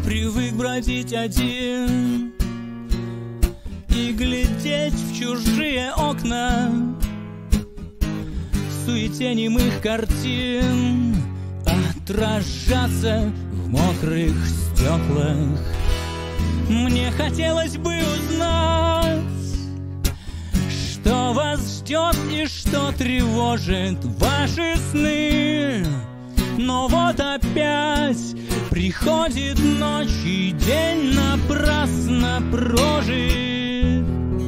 привык бродить один и глядеть в чужие окна, в суете немых картин отражаться в мокрых стеклах. Мне хотелось бы узнать, что вас ждет и что тревожит ваши сны. Но вот опять приходит ночь, и день напрасно прожит.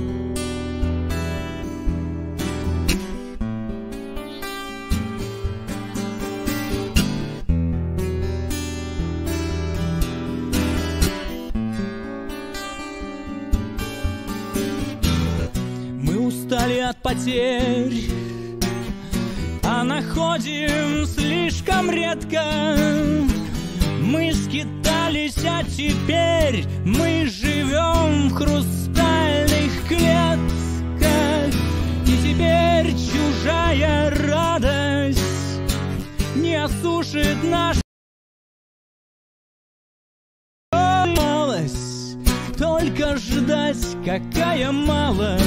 Мы устали от потерь, а находим слишком редко. Мы скитались, а теперь мы живем в хрустальных клетках. И теперь чужая радость не осушит нашу малость. Только ждать, какая малость,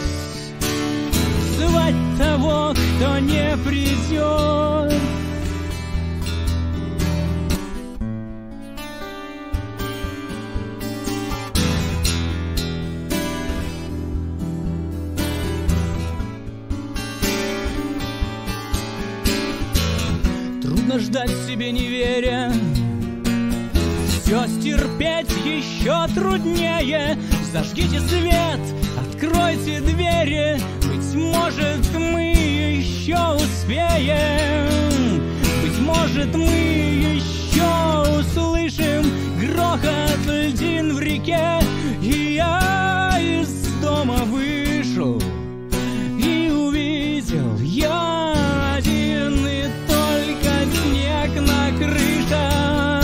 звать того, кто не придет. Трудно ждать себе, не веря, все стерпеть еще труднее. Зажгите свет, откройте двери, быть может, мы еще успеем. Быть может, мы еще услышим грохот льдин в реке. И я из дома вышел и увидел я один, и только снег на крышах.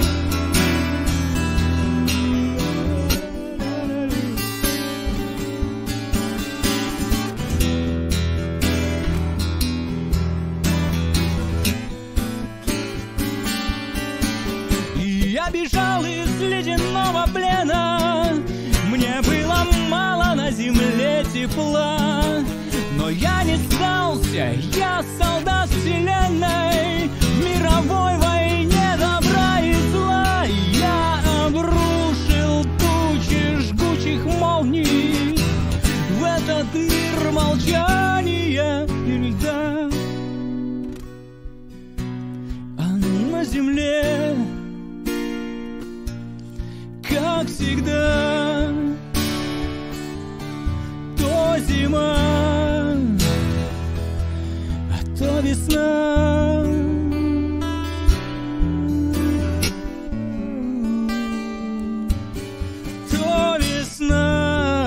Я бежал из ледяного плена, мне было мало на земле тепла. Но я не сдался, я солдат вселенной, в мировой войне добра и зла. Я обрушил тучи жгучих молний в этот мир молчания и льда. А на земле, как всегда, то зима, а то весна. То весна.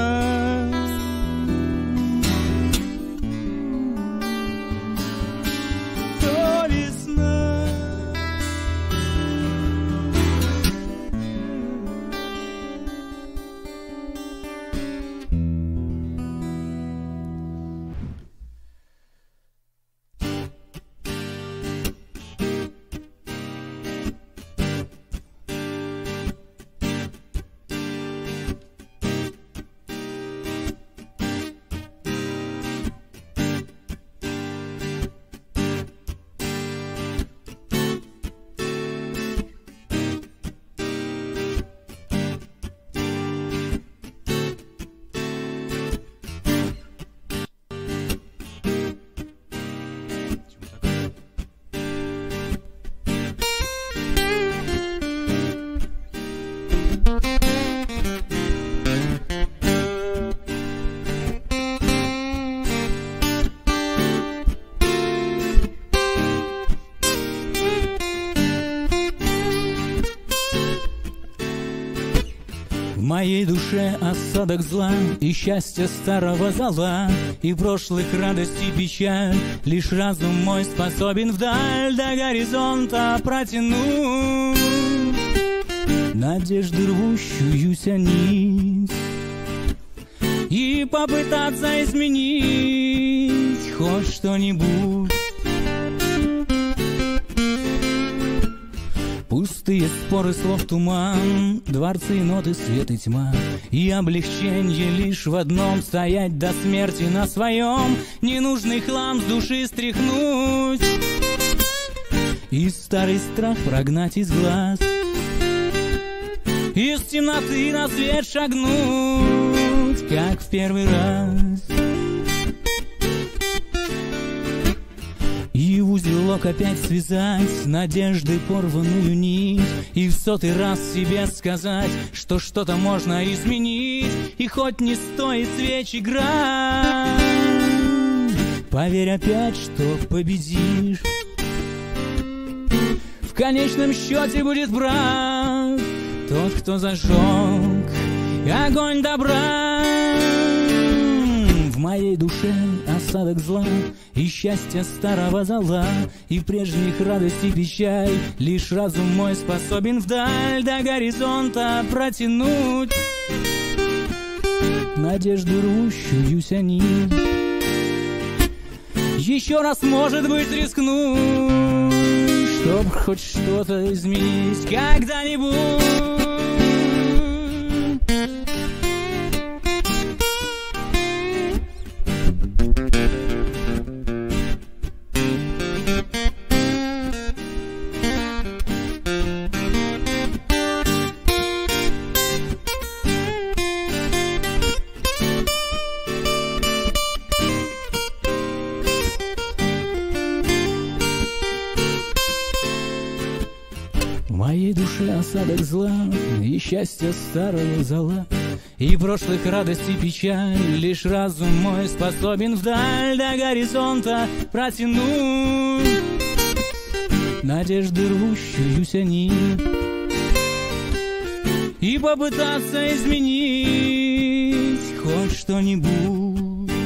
То весна. В моей душе осадок зла и счастья старого зала, и прошлых радость и печаль. Лишь разум мой способен вдаль до горизонта протянуть надежды рвущуюся нить и попытаться изменить хоть что-нибудь. Пустые споры слов туман, дворцы, ноты, свет и тьма. И облегченье лишь в одном — стоять до смерти на своем. Ненужный хлам с души стряхнуть и старый страх прогнать из глаз. Из темноты на свет шагнуть, как в первый раз. И в узелок опять связать надежды порванную нить, и в сотый раз себе сказать, что что-то можно изменить. И хоть не стоит свеч играть, поверь опять, что победишь. В конечном счете будет прав тот, кто зажег огонь добра. В моей душе осадок зла и счастья старого зала, и прежних радостей печаль. Лишь разум мой способен вдаль до горизонта протянуть надежду рвущуюся нить. Еще раз, может быть, рискну, чтоб хоть что-то изменить когда-нибудь. В моей душе осадок зла и счастья старого зала, и прошлых радостей печаль. Лишь разум мой способен вдаль до горизонта протянуть надежды рвущуюся нить и попытаться изменить хоть что-нибудь.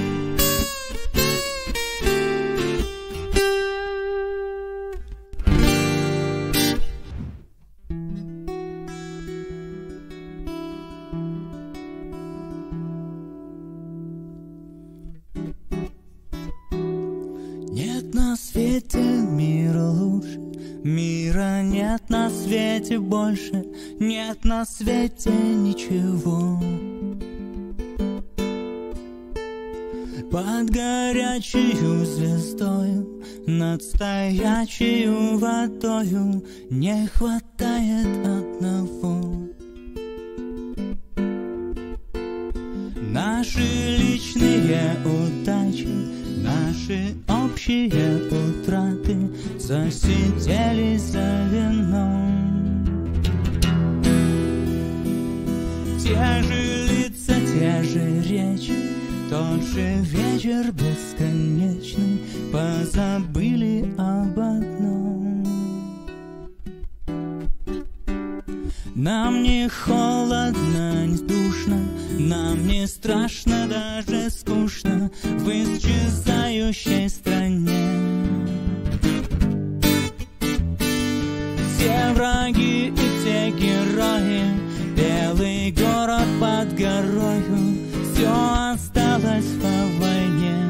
Нет на свете мира лучше, мира нет на свете больше, нет на свете ничего. Под горячую звездою, над стоячую водою не хватает одного. Наши личные удачи, наши общие утраты засиделись за вином. Те же лица, те же речи, тот же вечер бесконечный, позабыли об одном. Нам не холодно, не душно, нам не страшно, даже скучно в исчезающей стране. Все враги и все герои, белый город под горою, все осталось по войне.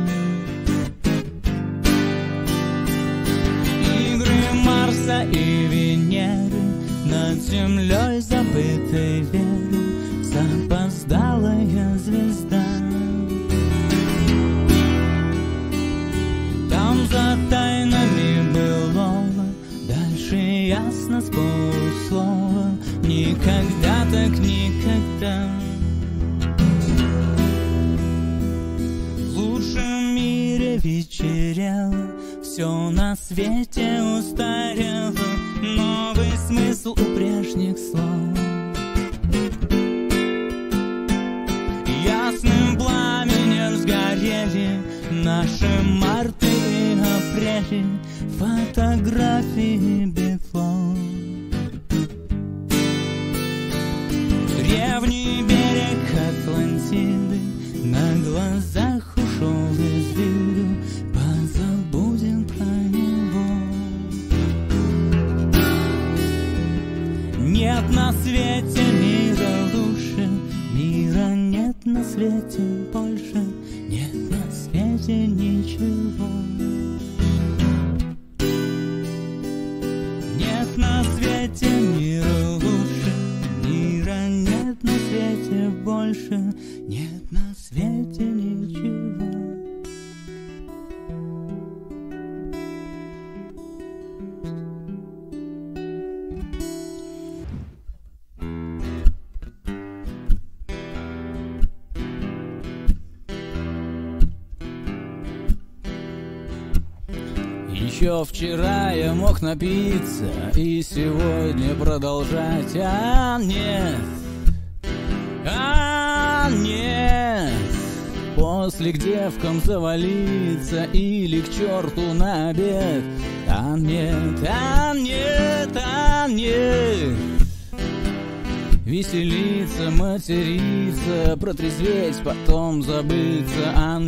Игры Марса и Венеры, над землей забытой веры, запоздалая звезда. Там за тайнами былого дальше ясно с полуслова, никогда так никогда. В лучшем мире вечерело, все на свете устарело, новый смысл у прежних слов. Ясным пламенем сгорели наши марты и апрели, фотографии бефор. Древний берег Атлантиды на глазах ушел из виду, позабудем про него. Нет на свете мира лучше, мира нет на свете больше, нет на свете ничего. Нет на свете мира Еще вчера я мог напиться и сегодня продолжать, а нет, после к девкам завалиться или к черту на обед, нет, веселиться, материться, протрезветь, потом забыться,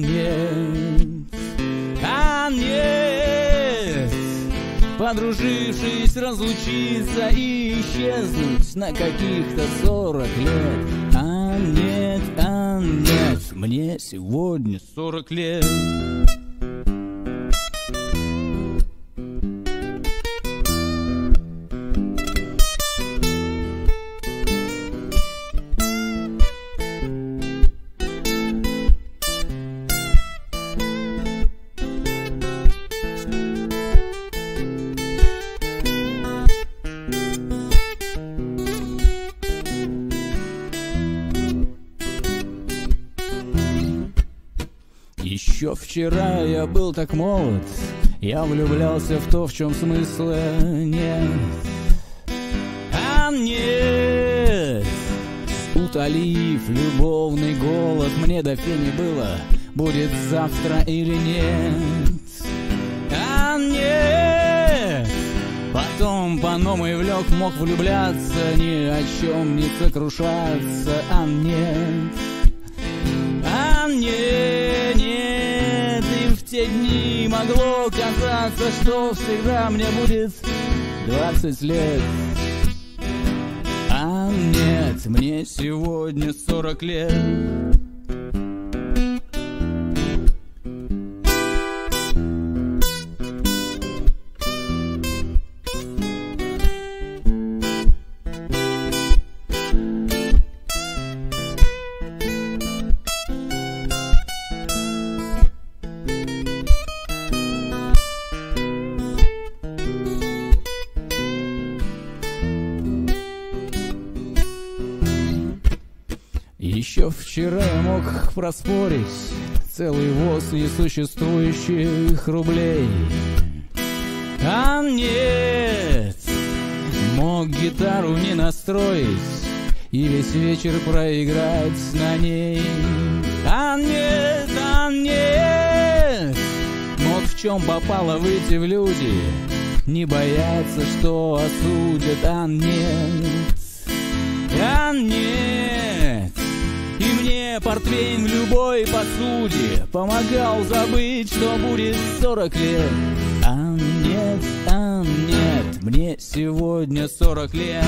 нет, подружившись, разлучиться и исчезнуть на каких-то 40 лет, нет, мне сегодня 40 лет. Еще вчера я был так молод, я влюблялся в то, в чем смысла нет, нет, утолив любовный голод, мне до фени было, будет завтра или нет, нет. Потом по новой влек, мог влюбляться, ни о чем не сокрушаться, нет, нет, и в те дни могло казаться, что всегда мне будет 20 лет, нет, мне сегодня 40 лет. Еще вчера я мог проспорить целый воз несуществующих рублей, нет, мог гитару не настроить и весь вечер проиграть на ней, нет, мог в чем попало выйти в люди, не бояться, что осудят, нет, и мне портвейн в любой посуде помогал забыть, что будет 40 лет, нет, мне сегодня 40 лет.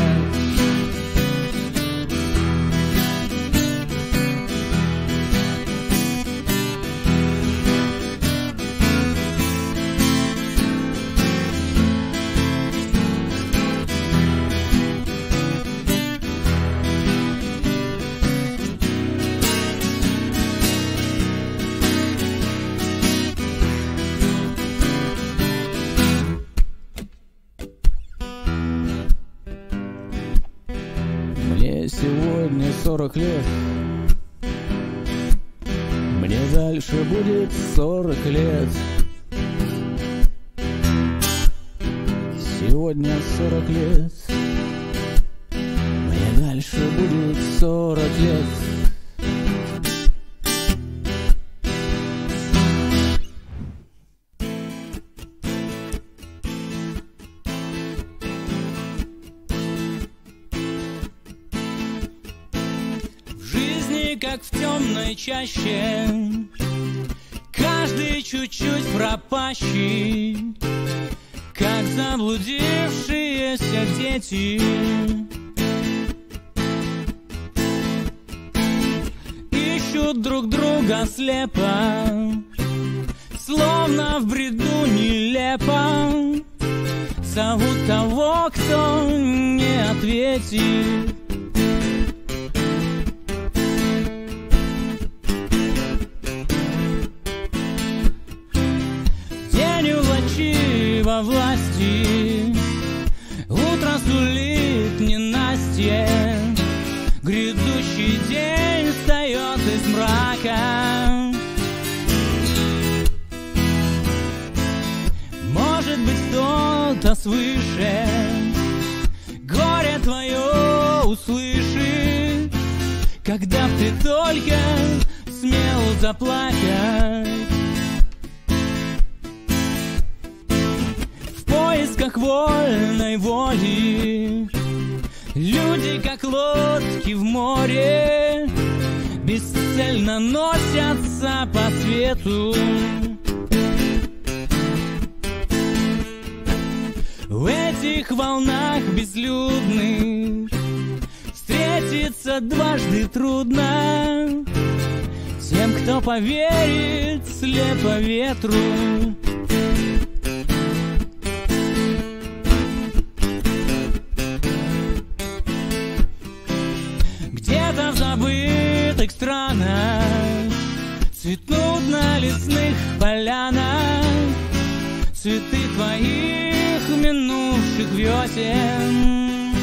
Мне сегодня 40 лет, мне дальше будет 40 лет. Сегодня 40 лет, мне дальше будет 40 лет. Как в темной чаще, каждый чуть-чуть пропащий, как заблудившиеся дети. Ищут друг друга слепо, словно в бреду нелепо, зовут того, кто не ответит. Во власти утро сулит ненастье, грядущий день встает из мрака. Может когда ты только смел заплакать. В поисках вольной воли люди, как лодки в море, бесцельно носятся по свету. В этих волнах безлюдных встретиться дважды трудно тем, кто поверит слепо ветру. Где-то в забытых странах цветнут на лесных полянах цветы твоих минувших весен.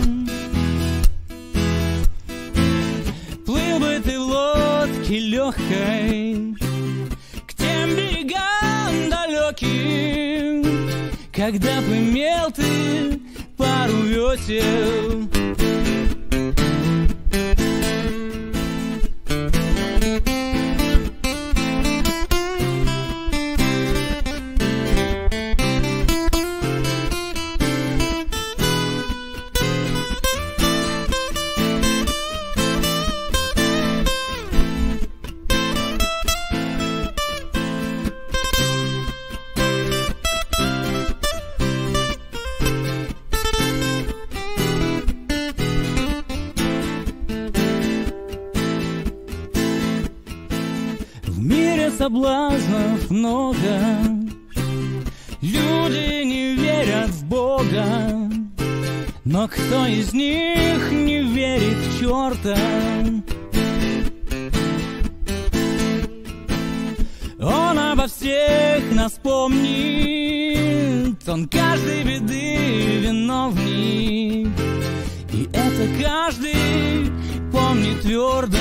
Плыл бы ты в лодке легкой к тем берегам далеким, когда бы имел ты пару весел. Соблазнов много, люди не верят в Бога, но кто из них не верит в черта? Он обо всех нас помнит, он каждой беды виновник, и это каждый помнит твердо.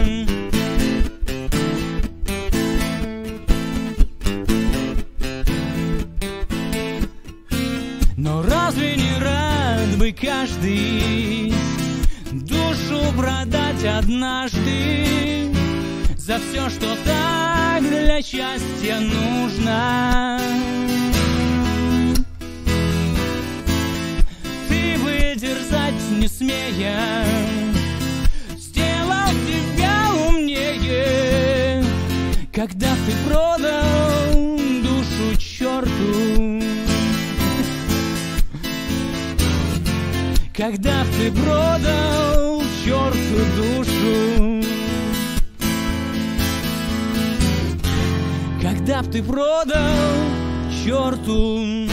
Но разве не рад бы каждый душу продать однажды за все, что так для счастья нужно? Ты бы дерзать не смея сделал тебя умнее, когда ты продал душу черту. Когда ты продал черту душу, когда б ты продал черту.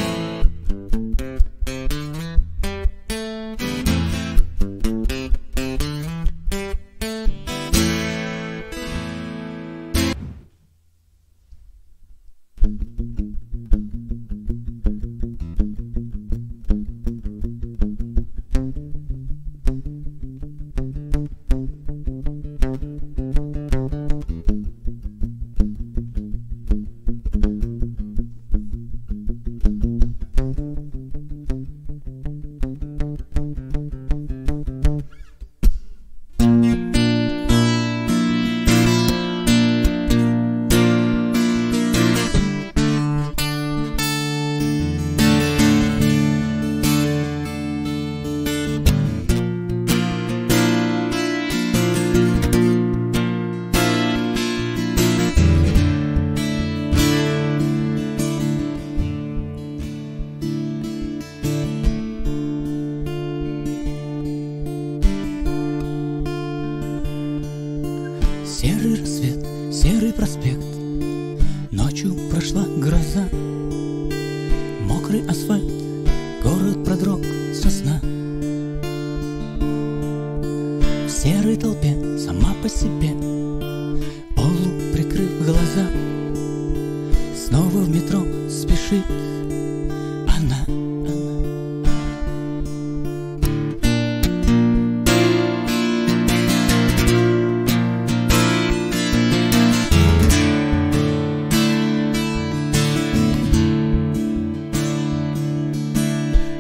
Серый рассвет, серый проспект, ночью прошла гроза, мокрый асфальт, город продрог со сна. В серой толпе сама по себе, полу прикрыв глаза, снова в метро спешит она.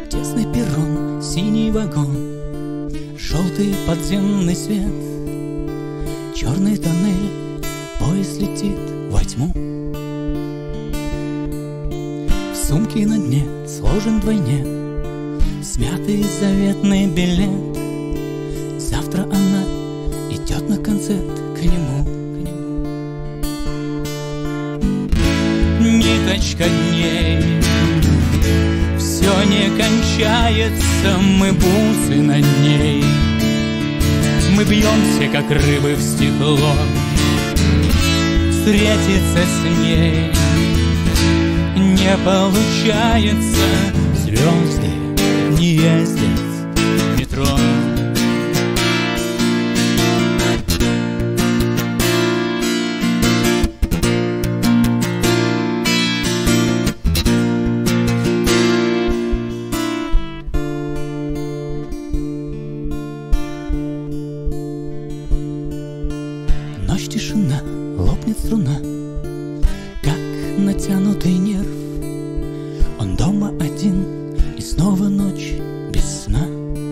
Синий вагон, желтый подземный свет, черный тоннель, поезд летит во тьму. В сумке на дне сложен вдвойне смятый заветный билет. Завтра она идет на концерт к нему. Ниточка дней, все не кончается, мы бусы над ней. Мы бьемся, как рыбы в стекло, встретиться с ней не получается. Звезды не ездят в метро. Ночь, тишина, лопнет струна, как натянутый нерв. Он дома один, и снова ночь без сна.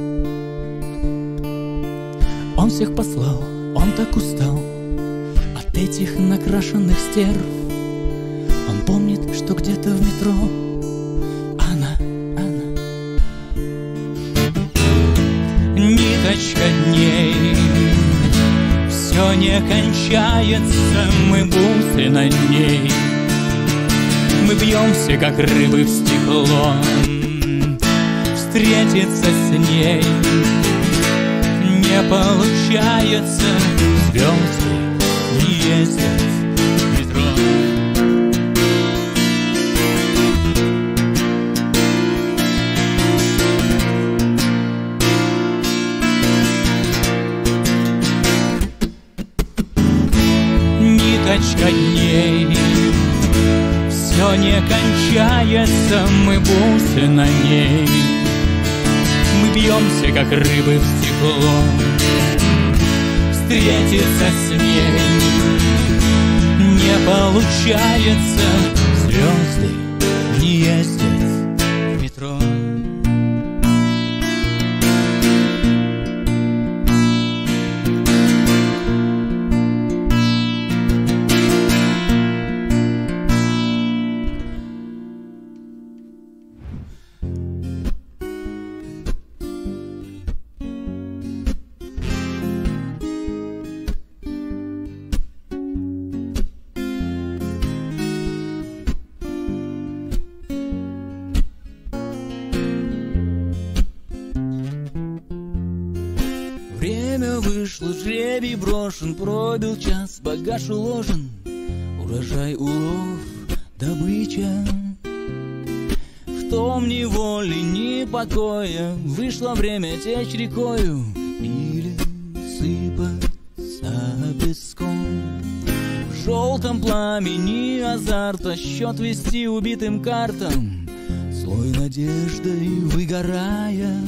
Он всех послал, он так устал от этих накрашенных стерв. Он помнит, что где-то в метро она. Ниточка дней, все не кончается, мы бусы над ней. Мы бьемся, как рыбы в стекло, встретиться с ней не получается. Звезды не ездят в метро. Ниточка дней, все не кончается, мы бусы на ней. Мы бьемся, как рыбы в стекло, встретиться с ней не получается. Звезды не ездят в метро. Время вышло, жребий брошен, пробил час, багаж уложен, урожай, улов, добыча. В том ни воли, ни покоя, вышло время течь рекою или сыпаться песком. В желтом пламени азарта счет вести убитым картам, слой надеждой выгорая.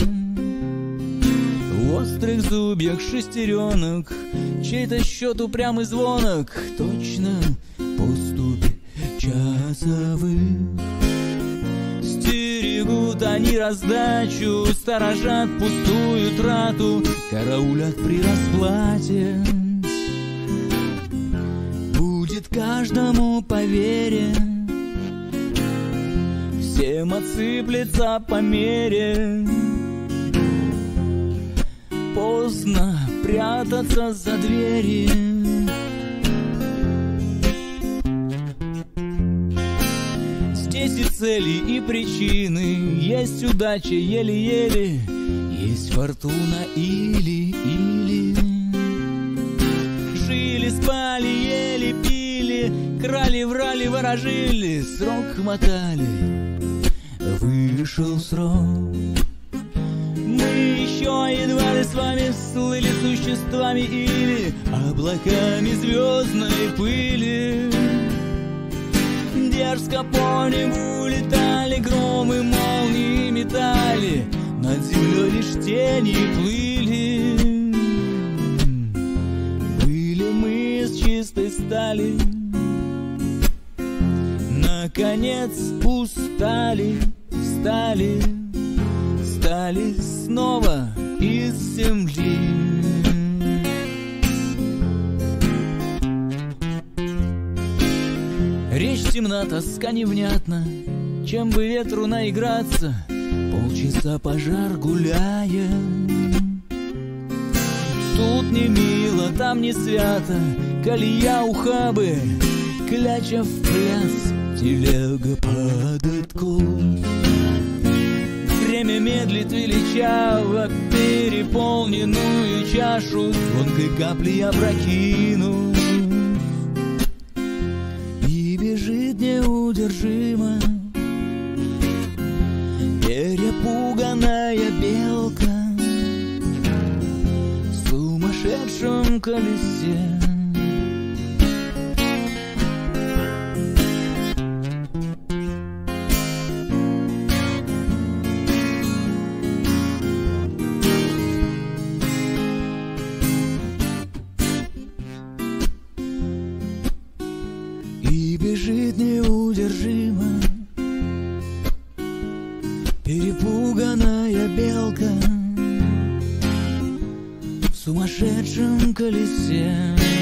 В острых зубьях шестеренок чей-то счет упрямый звонок, точно поступь часовых. Стерегут они раздачу, сторожат пустую трату, караулят при расплате. Будет каждому по вере, всем отсыплется по мере. Поздно прятаться за двери. Здесь и цели, и причины, есть удача еле-еле, есть фортуна или. Жили, спали, ели, пили, крали, врали, ворожили, срок мотали, вышел срок. Мы еще едва ли с вами слыли существами или облаками звездной пыли. Дерзко по небу летали, громы, молнии метали, над землей лишь тени плыли. Были мы из чистой стали, наконец устали, стали снова из земли. темна, тоска невнятна. Чем бы ветру наиграться, полчаса пожар гуляя. Тут не мило, там не свято, колея ухабы, кляча в пляс, телега падает курс. Время медлит величаво, переполненную чашу звонкой капли опрокинув, и бежит неудержимо перепуганная белка в сумасшедшем колесе. И бежит неудержимо перепуганная белка в сумасшедшем колесе.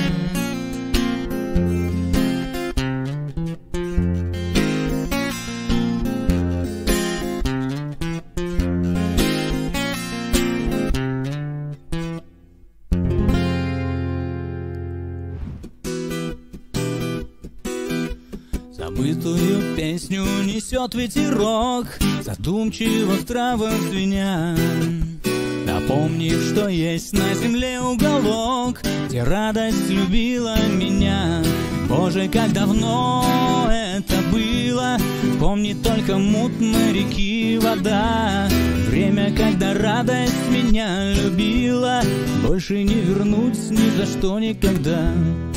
Забытую песню несет ветерок, задумчиво в травах звеня, напомнив, что есть на земле уголок, где радость любила меня. Боже, как давно это было, помнит только мутно реки вода. Время, когда радость меня любила, больше не вернуть ни за что никогда.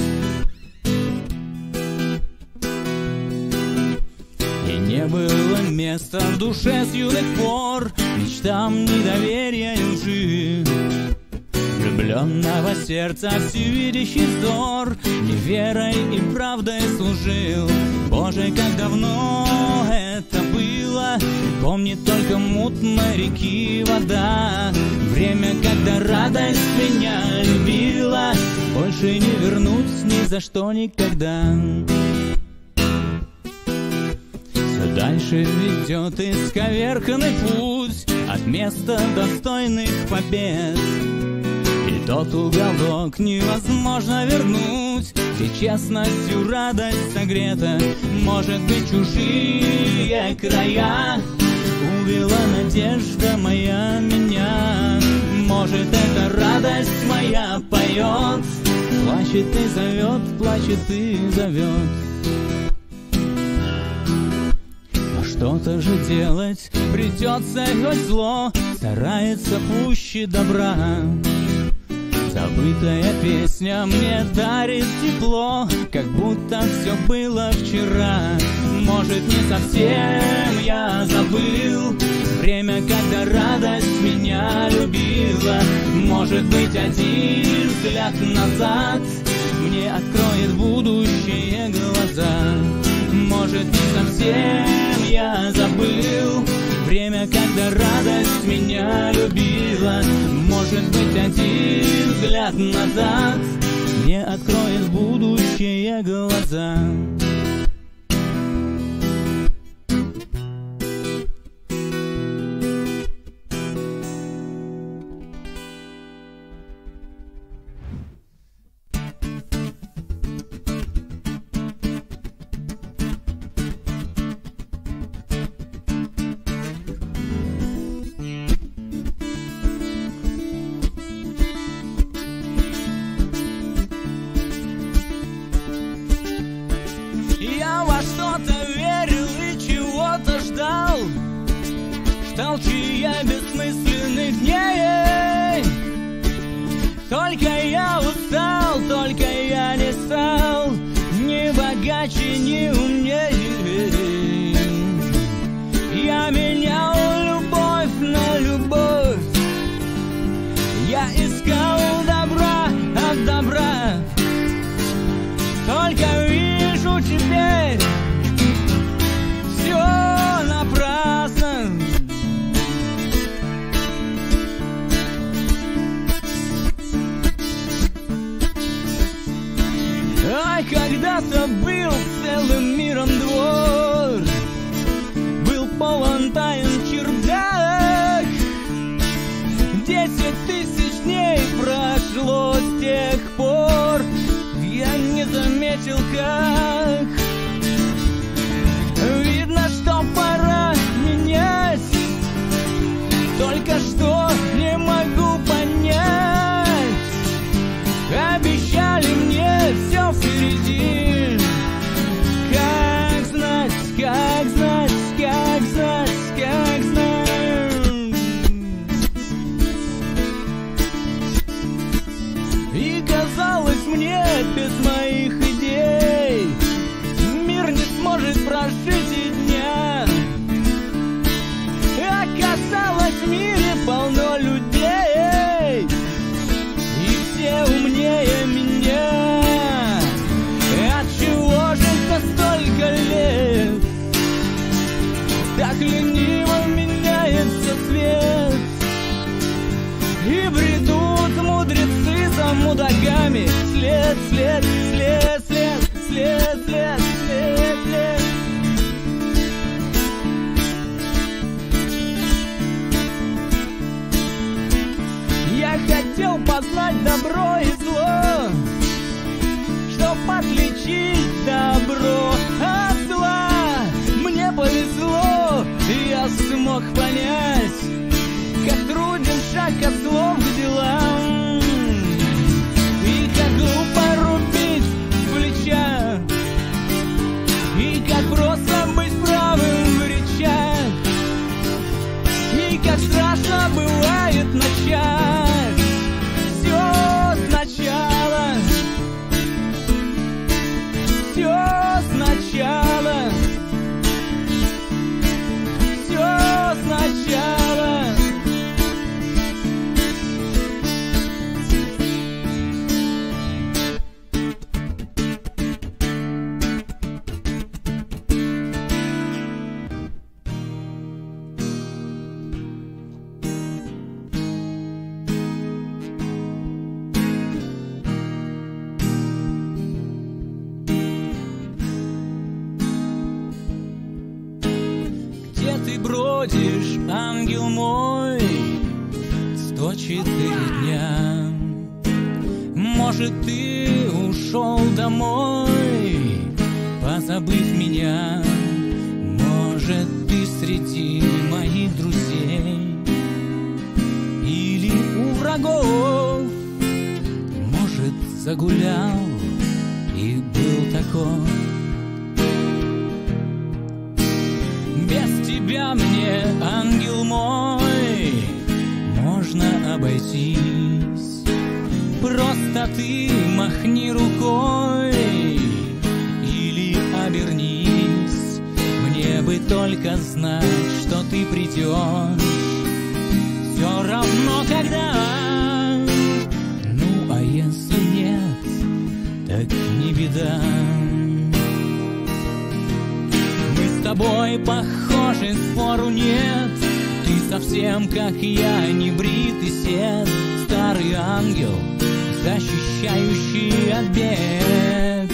Не было места в душе с юных пор мечтам, недоверия и лжи. Влюбленного сердца всевидящий взор мне верой и правдой служил. Боже, как давно это было, помнит только мутно реки вода. Время, когда радость меня любила, больше не вернуть ни за что никогда. Дальше ведет исковерканный путь от места достойных побед. И тот уголок невозможно вернуть, где честностью радость согрета. Может быть, чужие края увела надежда моя меня. Может, эта радость моя поет, плачет и зовет, плачет и зовет. Что-то же делать придется, хоть зло старается пуще добра. Забытая песня мне дарит тепло, как будто все было вчера. Может, не совсем я забыл время, когда радость меня любила. Может быть, один взгляд назад мне откроет будущее глаза. Может, не совсем я забыл время, когда радость меня любила. Может быть, один взгляд назад мне откроет будущее глаза. Толчья бессмысленных дней. Только я устал, только я не стал ни богаче, ни умнее. Я менял любовь на любовь, я искал добра от добра. Только вижу теперь все напрасно. Когда-то был целым миром двор, был полон тайн чердак. 10 000 дней прошло с тех пор, я не заметил, как. Видно, что пора менять, только что не могу понять. Обещали мне все впереди. Как знать, как знать, как знать, как знать. И казалось мне, без моих идей мир не сможет прожить и дня. Оказалось, в мире полно людей, и все умнее меня. Отчего же за столько лет так лениво меняется свет? И бредут мудрецы за мудаками, след, след, след, след, след, след, след, след. Я хотел познать добро и зло, чтоб отличить добро от зла. Мне повезло, и я смог понять, как труден шаг от слов к делам. И как глупо рубить с плеча, и как просто быть правым в речах, и как страшно бывает начать. Все сначала, все сначала, все сначала. Где ты бродишь, ангел мой, 104 дня? Может, ты ушел домой, позабыв меня? Может, ты среди моих друзей или у врагов? Может, загулял и был таков? Без тебя мне, ангел мой, можно обойтись. Просто ты махни рукой или обернись. Мне бы только знать, что ты придешь, все равно когда. Ну, а если нет, так не беда. С тобой похожи, спору нет. Ты совсем как я, не бритый сед, старый ангел, защищающий от бед.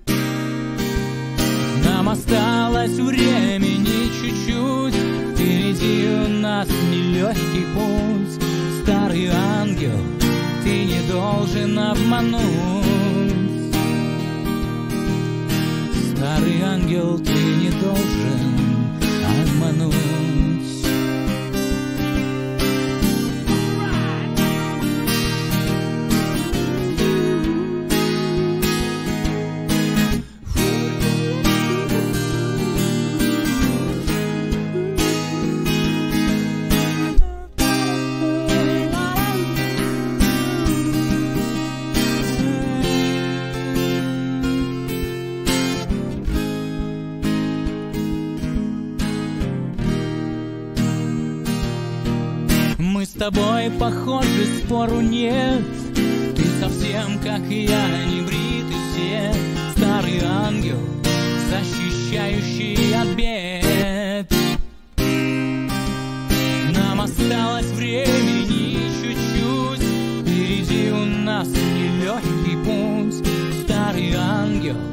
Нам осталось времени чуть-чуть, впереди у нас нелегкий путь. Старый ангел, ты не должен обмануть. Старый ангел, ты не должен обмануть. Мы с тобой похожи, спору нет. Ты совсем как я, не бритый сед, старый ангел, защищающий от бед. Нам осталось времени чуть-чуть, впереди у нас нелегкий путь. Старый ангел,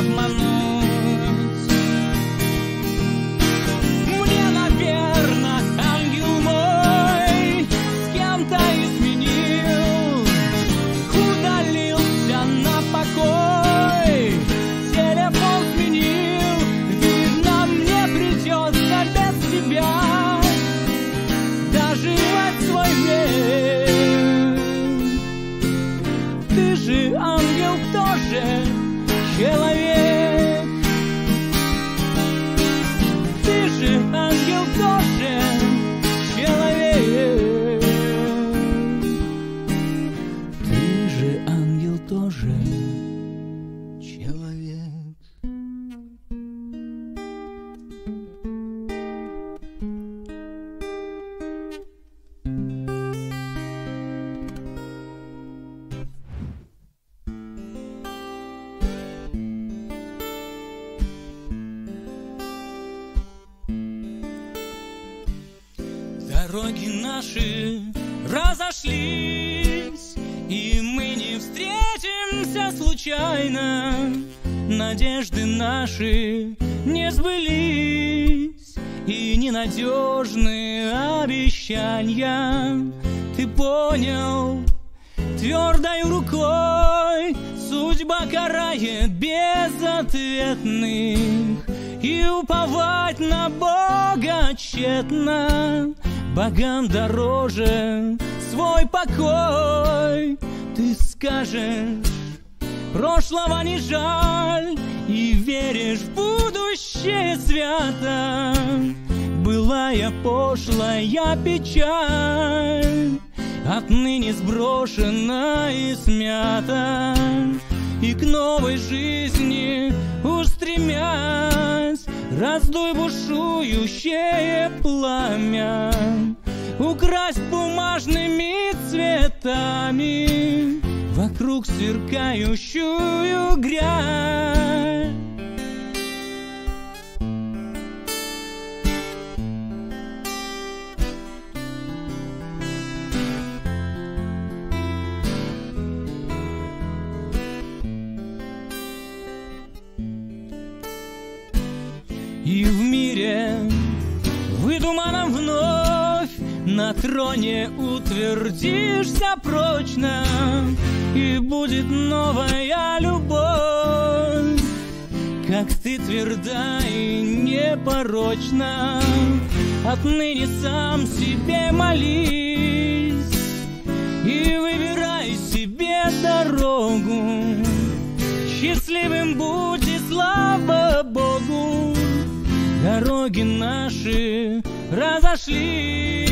обмануть. Мне, наверно, ангел мой с кем-то изменил, удалился на покой, телефон сменил. Видно, мне придется без тебя доживать свой век. Ты же ангел тоже человек. Ты же ангел тоже человек. Ты же ангел тоже человек. Дороги наши разошлись, и мы не встретимся случайно. Надежды наши не сбылись, и ненадежны обещания. Ты понял, твердой рукой судьба карает безответных, и уповать на Бога тщетно. Богам дороже свой покой. Ты скажешь, прошлого не жаль, и веришь в будущее свято. Былая пошлая печаль отныне сброшена и смята, и к новой жизни устремясь, раздуй бушующее пламя, украсть бумажными цветами вокруг сверкающую грязь. И в мире, выдуманном вновь, на троне утвердишься прочно, и будет новая любовь, как ты тверда и непорочна. Отныне сам себе молись и выбирай себе дорогу. Счастливым будь и слава Богу. Дороги наши разошлись.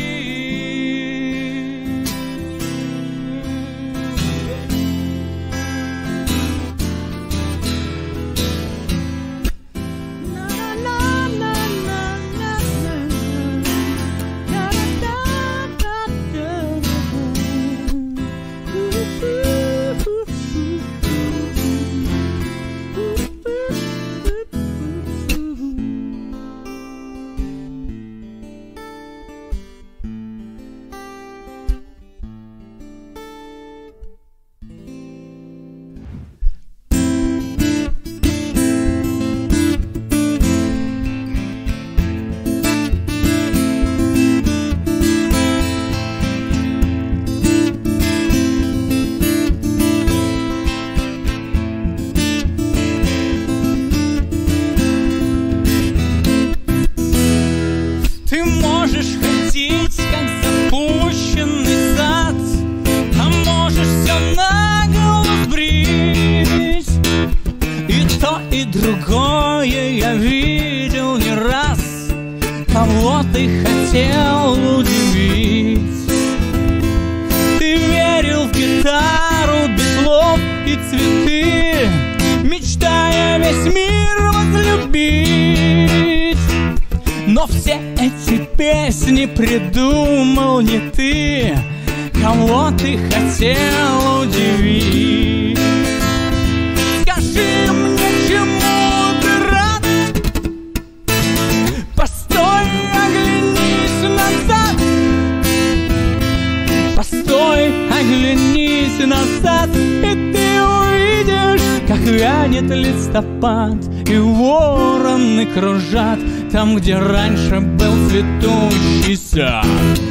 Ты можешь ходить, как запущенный сад, а можешь все наголо сбрить. И то, и другое я видел не раз. Кого ты хотел удивить? Ты верил в гитару без слов и цветы, мечтая весь мир возлюбить. Но все эти песни придумал не ты, кого ты хотел удивить. Скажи мне, чему ты рад? Постой, оглянись назад. Постой, оглянись назад, и ты увидишь, как вянет вянет листопад, и вороны кружат там, где раньше был цветущий сад.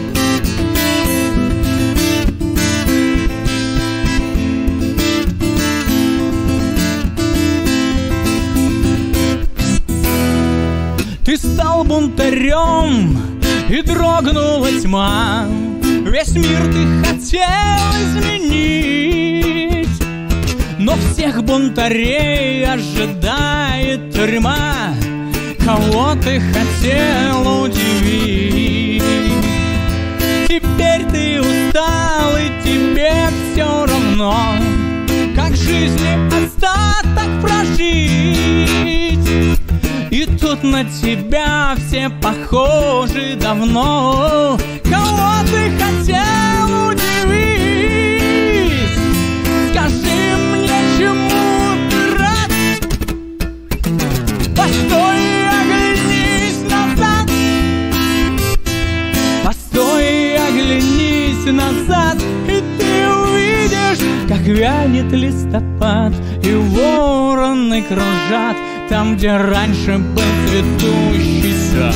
Ты стал бунтарем, и дрогнула тьма. Весь мир ты хотел изменить, но всех бунтарей ожидает тюрьма. Кого ты хотел удивить? Теперь ты устал, и тебе все равно, как жизни остаток прожить. И тут на тебя все похожи давно. Кого ты хотел удивить? Скажи мне, чему ты рад? Постой и оглянись назад. Постой и оглянись назад, и ты увидишь, как вянет листопад, и вороны кружат там, где раньше был цветущий сад.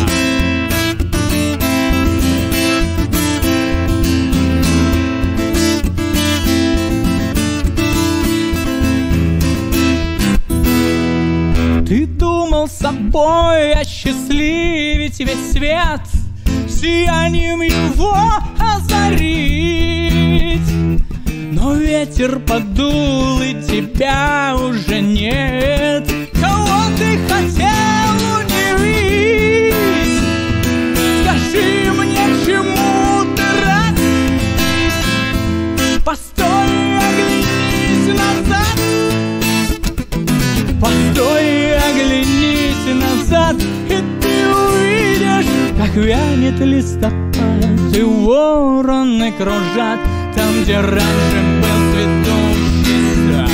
Ты думал собой осчастливить весь свет, сиянием его озарить, но ветер подул, и тебя уже нет. Кого ты хотел удивить? Скажи мне, чему ты рад? Постой и оглянись назад. Постой и оглянись назад, и ты увидишь, как вянет листопад, и вороны кружат там, где раньше был цветущий сад.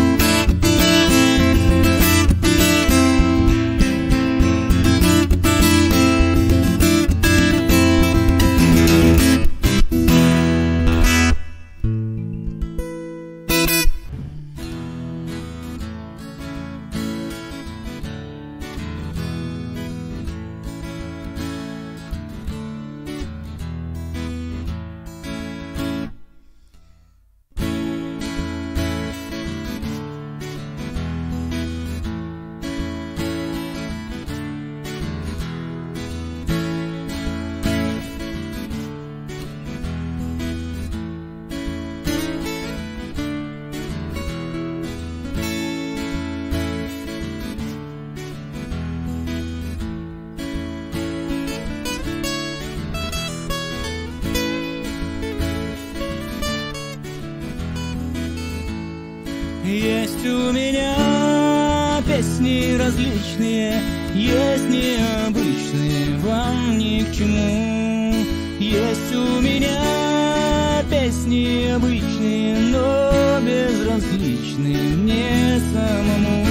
Есть у меня песни различные, есть необычные, вам ни к чему. Есть у меня песни обычные, но безразличные мне самому.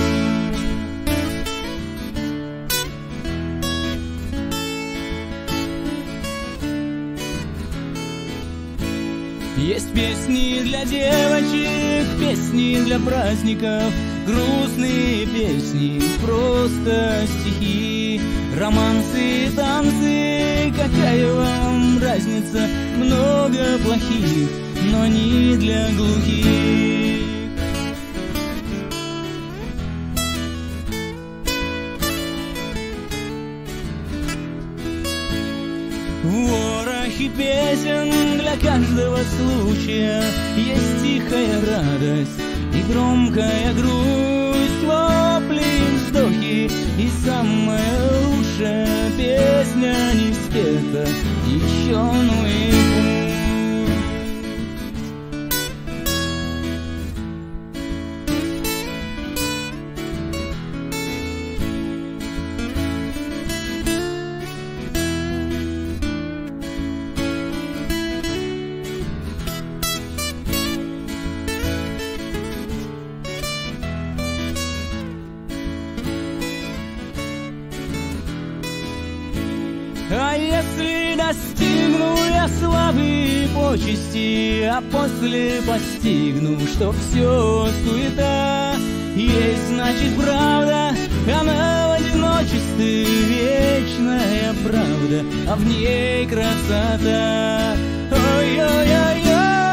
Есть песни для девочек, песни для праздников, грустные песни, просто стихи, романсы, танцы, какая вам разница? Много плохих, но не для глухих. Ворохи песен для каждого случая, есть тихая радость и громкая грусть, вопли и вздохи, и самая лучшая песня не спета еще наяву. А если достигну я славы и почести, а после постигну, что все суета, есть, значит, правда, она в одиночестве вечная правда, а в ней красота. Ой-ой-ой-ой.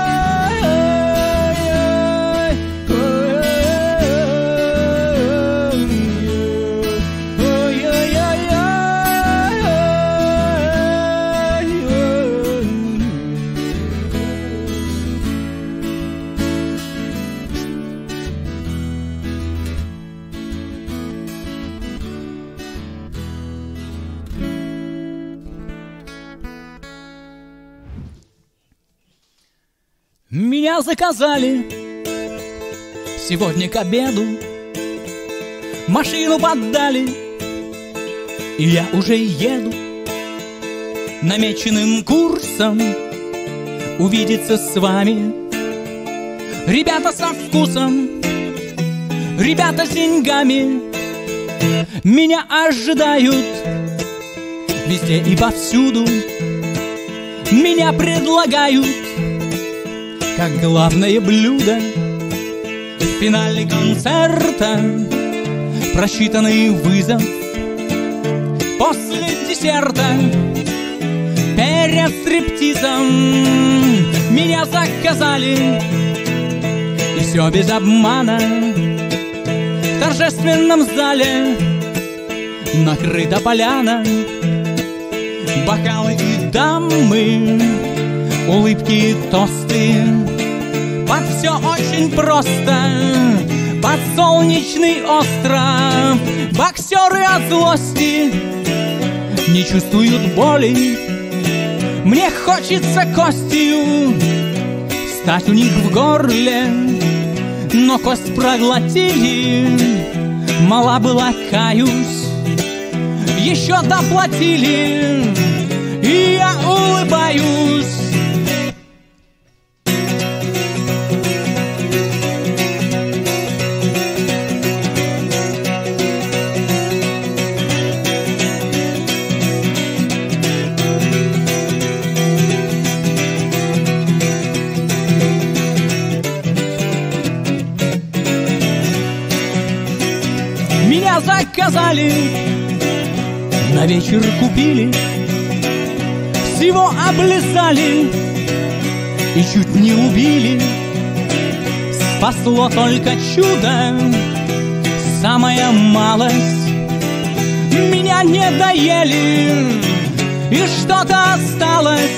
Меня заказали сегодня к обеду, машину поддали, и я уже еду намеченным курсом увидеться с вами. Ребята со вкусом, ребята с деньгами меня ожидают везде и повсюду. Меня предлагают как главное блюдо в финале концерта, просчитанный вызов после десерта. Перед стриптизом меня заказали, и все без обмана. В торжественном зале накрыта поляна, бокалы и дамы, улыбки и тосты. Под все очень просто, под солнечный остров. Боксеры от злости не чувствуют боли. Мне хочется костью стать у них в горле, но кость проглотили, мала была, каюсь, еще доплатили, и я улыбаюсь. Меня заказали, на вечер купили, всего облизали и чуть не убили. Спасло только чудо, самая малость. Меня не доели, и что-то осталось.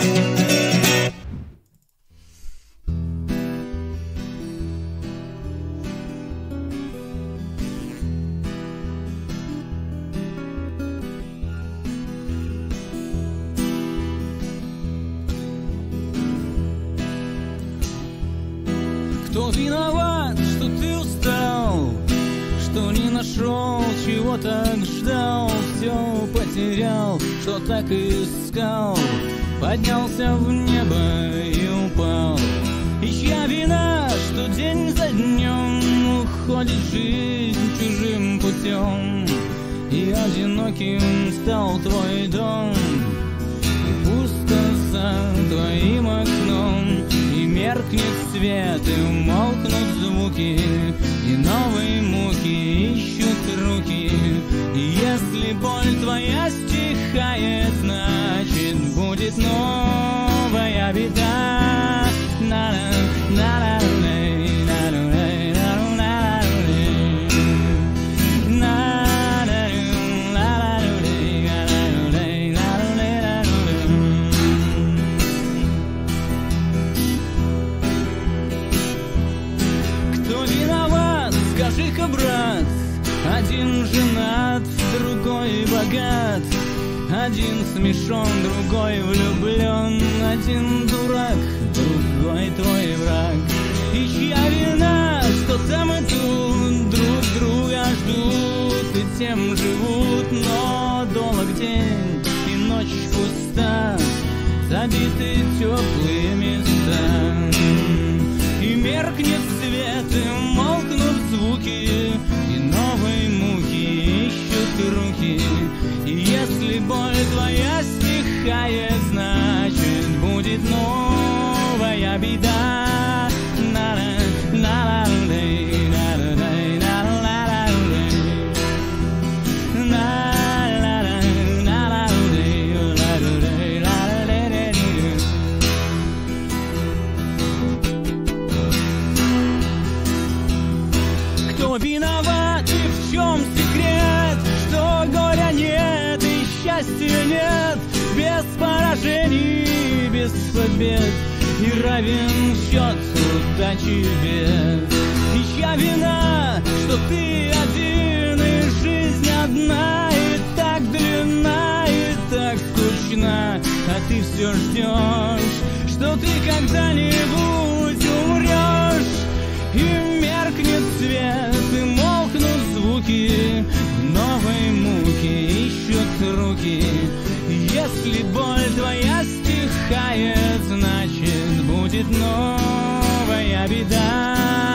Кто виноват, что ты устал, что не нашел, чего так ждал, все потерял, что так искал, поднялся в небо и упал. И чья вина, что день за днем уходит жизнь чужим путем, и одиноким стал твой дом, и пусто за твоим окном. И меркнет свет, и умолкнут звуки, и новые муки ищут руки. И если боль твоя стихает, значит будет новая беда. Скажи-ка, брат, один женат, другой богат, один смешон, другой влюблен, один дурак, другой твой враг. И чья вина, что там и тут друг друга ждут и тем живут, но долг день и ночь пуста, забиты теплые места. И меркнет свет, и молкнут звуки, и новые муки ищут руки. И если боль твоя стихает, значит будет новая беда. На-на-на-на-на-на-на-на-на. поражений, без побед, и равен счет удачи без. И чья вина, что ты один, и жизнь одна, и так длинна, и так скучна, а ты все ждешь, что ты когда-нибудь умрешь. И меркнет свет, и молкнут звуки, в новой муке ищут руки. Если боль твоя стихает, значит будет новая беда.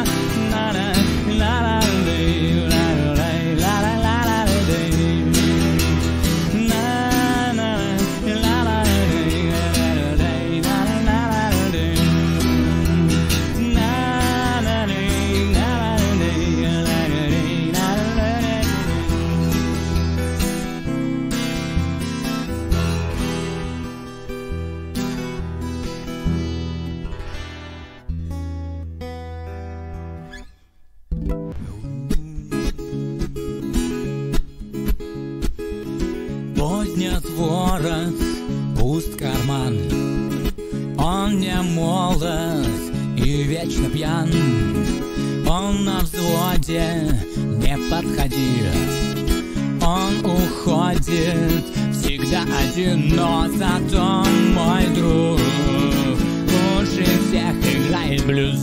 Поднят ворот, пуст карман, он не молод и вечно пьян. Он на взводе, не подходи, он уходит всегда один, но зато мой друг лучше всех играет блюз.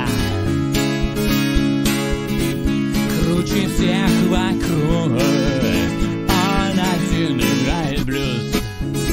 Круче всех вокруг, он один играет блюз.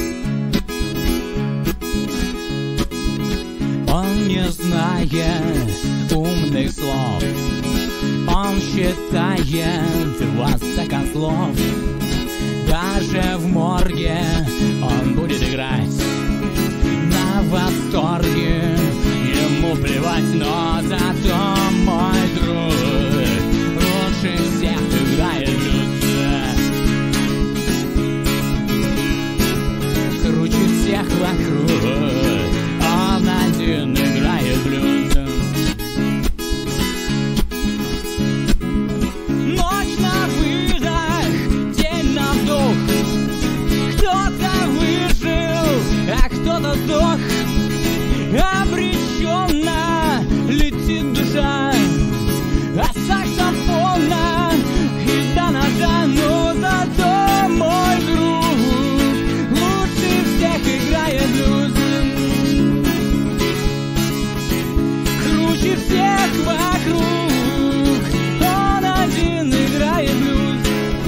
Он не знает умных слов, он считает высокослов. Даже в морге он будет играть на восторге, ему плевать, но зато мой друг лучше всех играет блюз. Круче всех вокруг, он один играет блюз. Ночь на выдох, день на вдох. Кто-то выжил, а кто-то сдох. Обреченно летит душа от саксофона и до ножа, но зато мой друг лучше всех играет блюз. Круче всех вокруг, он один играет блюз.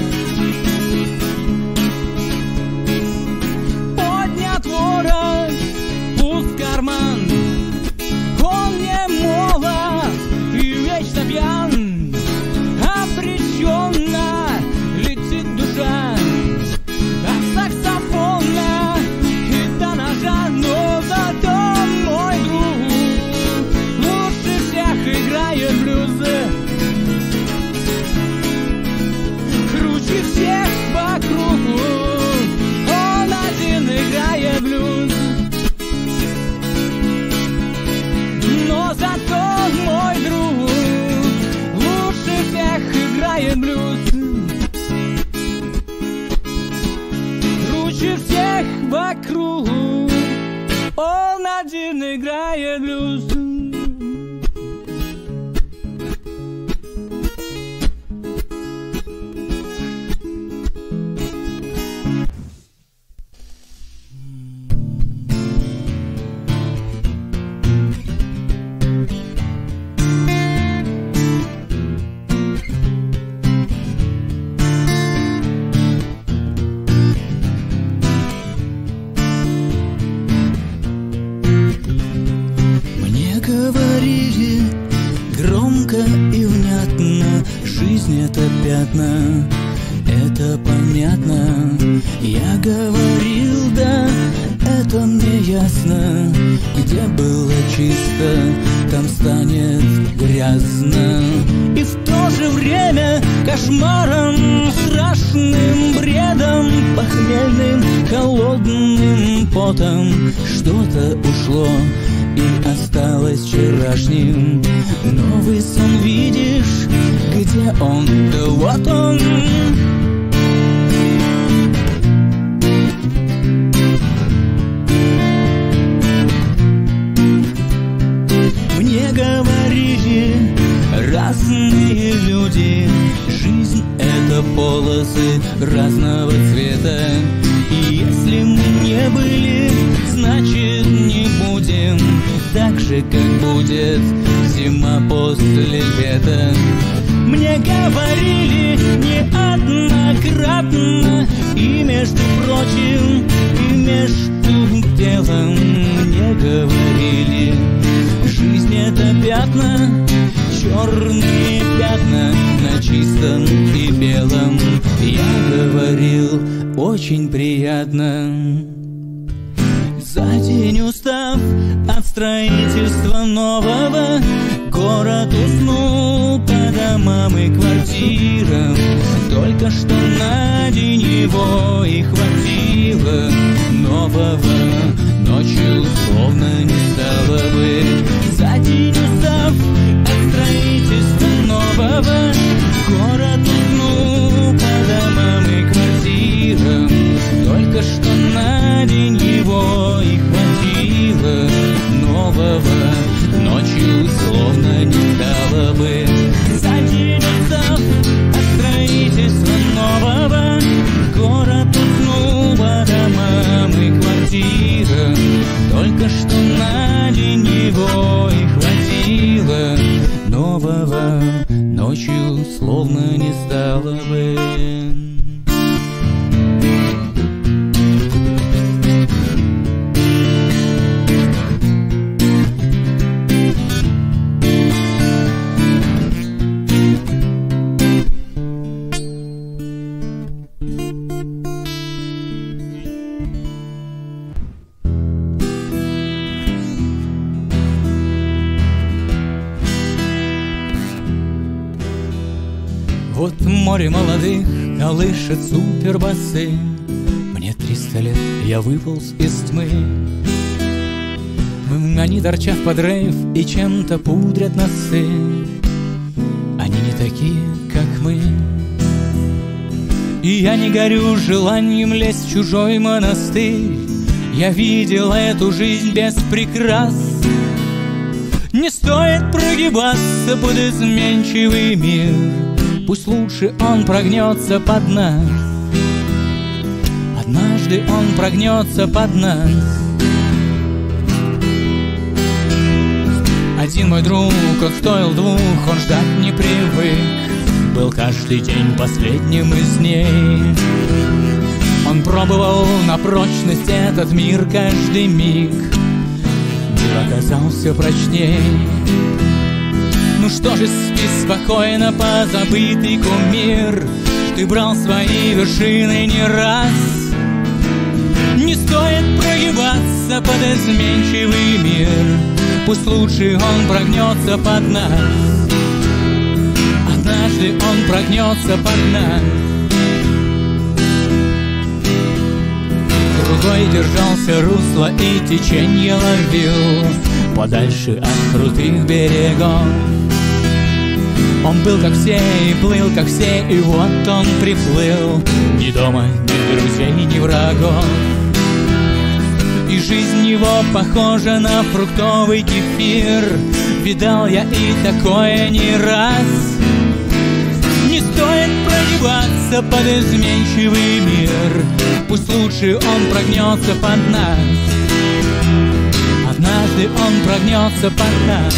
Поднят ворот, пуст карман, он не молод и вечно пьян. Обреченно летит душа от саксофона и до ножа, но зато мой друг лучше всех играет блюз. Круче всех вокруг, он один играет блюз. Но зато мой друг лучше всех играет блюз. Круче всех вокруг, он один играет блюз. Говорили громко и внятно, жизнь это пятна, это понятно. Я говорил, да, это мне ясно. Где было чисто, там станет грязно. И в то же время кошмаром, страшным бредом, похмельным, холодным потом что-то ушло и осталось вчерашним. Новый сон видишь, где он? Да вот он. разные люди. Жизнь — это полосы разного цвета. И если мы не были, значит не будем. Так же, как будет зима после лета. Мне говорили неоднократно, и между прочим, и между делом мне говорили: жизнь — это пятна, черные пятна на чистом и белом. Я говорил: очень приятно. За день устав от строительства нового, город уснул по домам и квартирам. Только что на день его и хватило нового, ночью словно не стало бы. За день устав от строительства нового, город уснул по домам и квартирам. Только что на день его и хватило нового, ночью словно не стало бы. За день устав от строительства нового, город уснул по домам и квартирам. Только что на день его и хватило нового, ночью словно не стало бы. Вот море молодых колышет супербасы. Мне 300 лет, я выполз из тьмы. Они торчат под рейв и чем-то пудрят носы. Они не такие, как мы. И я не горю желанием лезть в чужой монастырь. Я видел эту жизнь без прикрас. Не стоит прогибаться под изменчивый мир. Пусть лучше он прогнется под нас. Однажды он прогнется под нас. Один мой друг, он стоил двух, он ждать не привык. Был каждый день последним из дней. Он пробовал на прочность этот мир каждый миг. Мир оказался прочней. Ну что же, спи спокойно, позабытый кумир. Ты брал свои вершины не раз. Не стоит прогибаться под изменчивый мир. Пусть лучше он прогнется под нас. Однажды он прогнется под нас. Другой держался русла и теченье ловил подальше от крутых берегов. Он был как все и плыл как все, и вот он приплыл. Ни дома, ни друзей, ни врагов. И жизнь его похожа на фруктовый кефир. Видал я и такое не раз. Не стоит прогибаться под изменчивый мир. Пусть лучше он прогнется под нас. Однажды он прогнется под нас.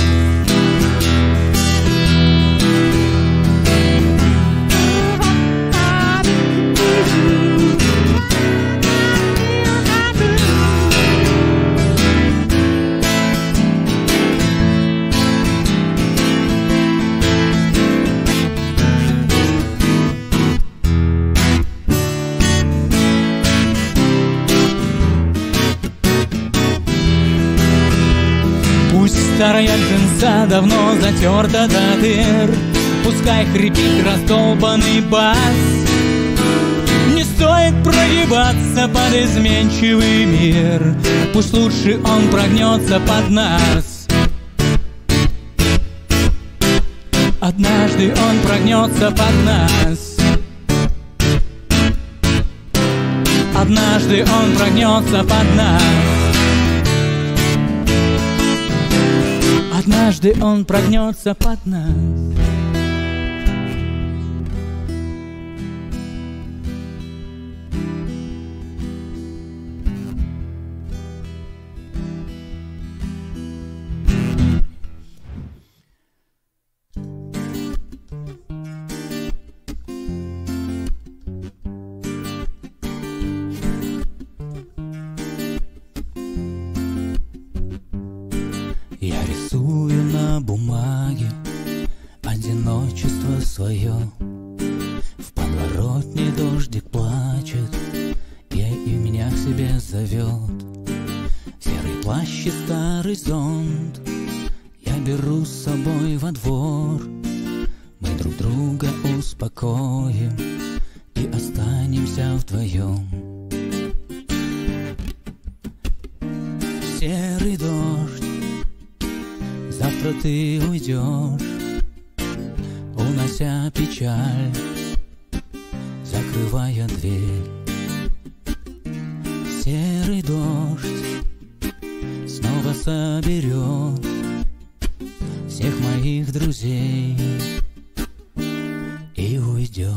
Старая джинса давно затерта до дыр. Пускай хрипит раздолбанный бас. Не стоит прогибаться под изменчивый мир. Пусть лучше он прогнется под нас. Однажды он прогнется под нас. Однажды он прогнется под нас. Однажды он прогнется под нас. плащ и старый зонт я беру с собой во двор. Мы друг друга успокоим и останемся вдвоем. Серый дождь, завтра ты уйдешь, унося печаль, закрывая дверь. Серый дождь снова соберет всех моих друзей и уйдет.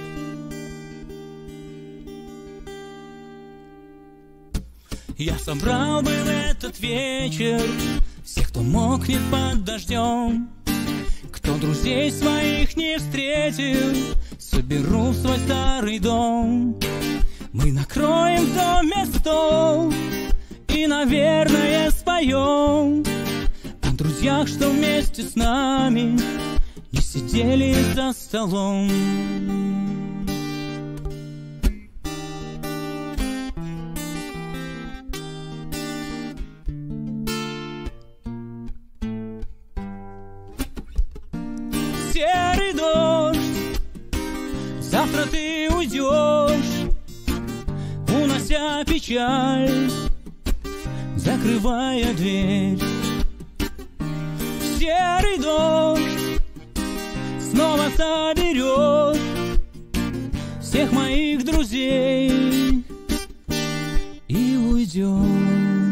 Я собрал бы в этот вечер всех, кто мокнет под дождем, кто друзей своих не встретил, соберу в свой старый дом. Мы накроем в доме стол и, наверное, споем о друзьях, что вместе с нами не сидели за столом. Серый дождь, завтра ты уйдешь, унося печаль, закрывая дверь. Серый дождь снова соберет всех моих друзей и уйдет.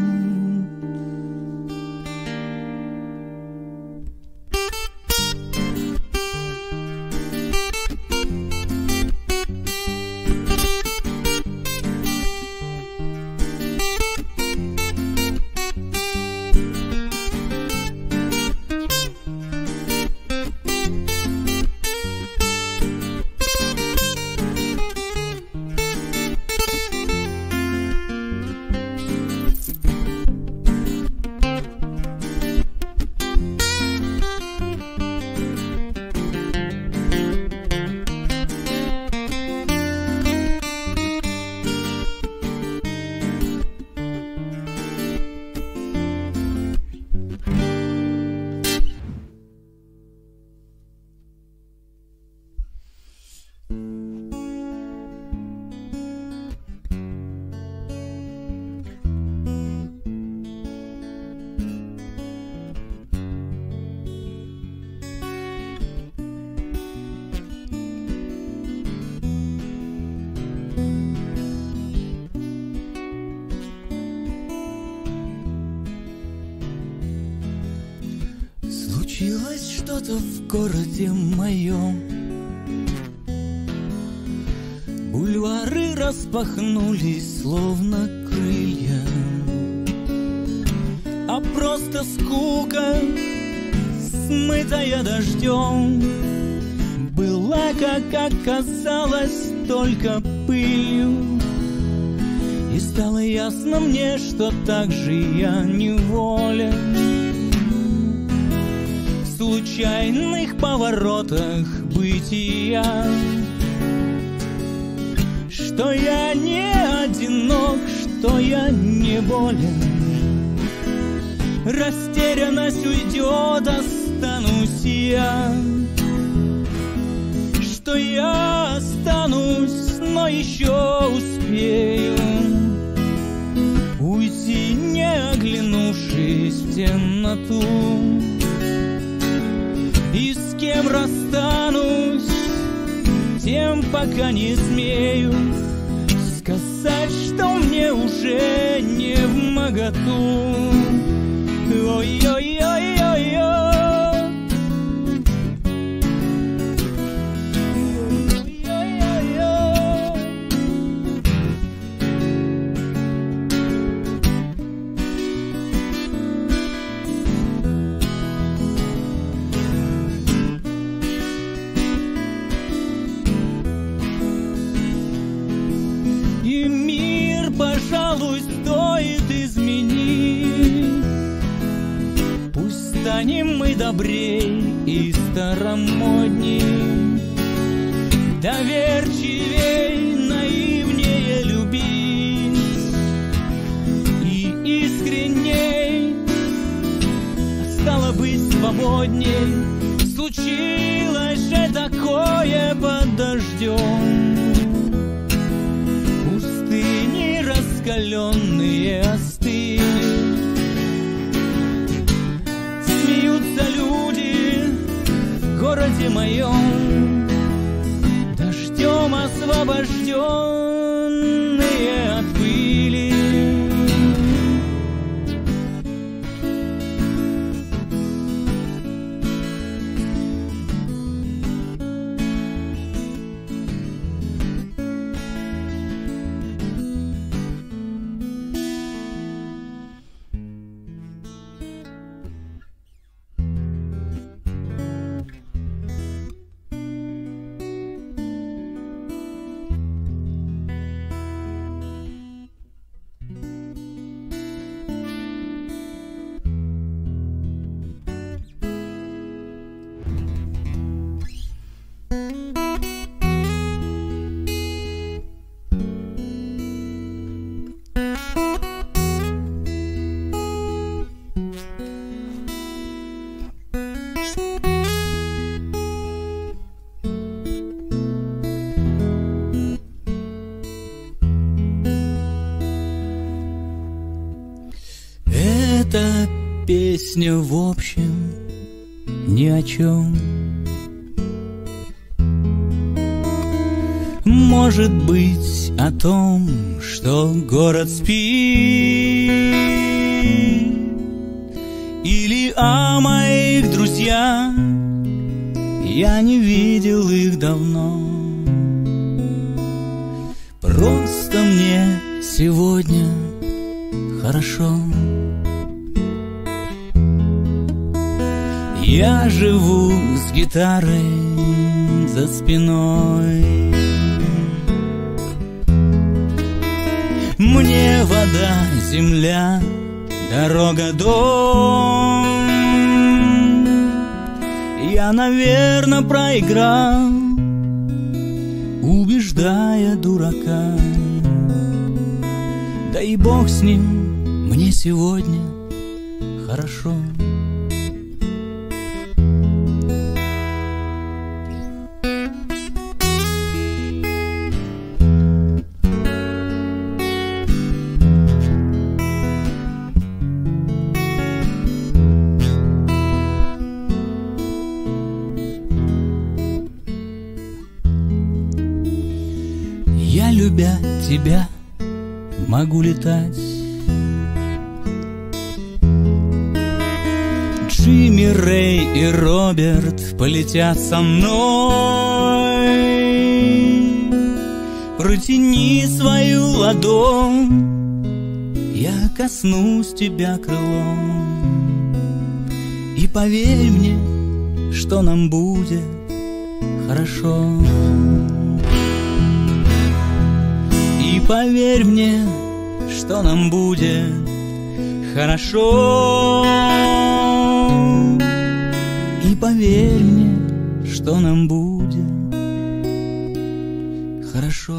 Случилось что-то в городе моем, бульвары распахнулись, словно крылья, а просто скука, смытая дождем, была, как оказалось, только пылью. И стало ясно мне, что так же я неволен в случайных поворотах бытия, что я не одинок, что я не болен. Растерянность уйдет, останусь я, что я останусь, но еще успею уйти, не оглянувшись в темноту. И с кем расстанусь, тем пока не смею сказать, что мне уже не вмоготу. Ой-ой-ой-ой-ой. И мир, пожалуй, стоит изменить. Пусть станем мы добрей и старомодней, доверчивей, наивнее любить и искренне быть свободней. Случилось же такое под дождем. Пустыни раскаленные остыли. Смеются люди в городе моем, дождем освобожденные от пыли. Эта песня в общем ни о чем. Может быть о том, что город спит, или о моих друзьях, я не видел их давно. Просто мне сегодня хорошо. Я живу с гитарой за спиной. Мне вода, земля, дорога, дом. Я, наверное, проиграл, убеждая дурака. Да и бог с ним, мне сегодня хорошо. Я, любя тебя, могу летать. Джимми, Рэй и Роберт полетят со мной. Протяни свою ладонь, я коснусь тебя крылом. И поверь мне, что нам будет хорошо. И поверь мне, что нам будет хорошо. И поверь мне, что нам будет хорошо.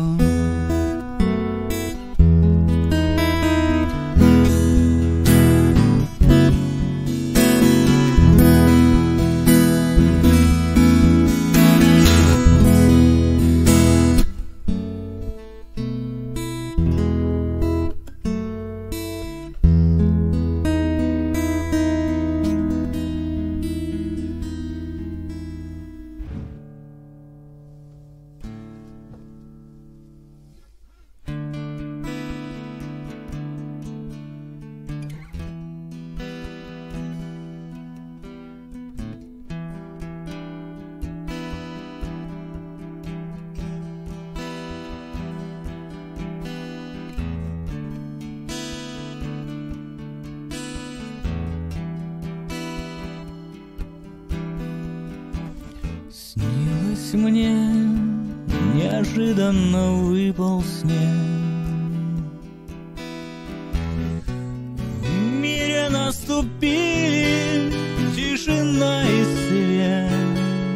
Снилось мне, неожиданно выпал снег. В мире наступили тишина и свет.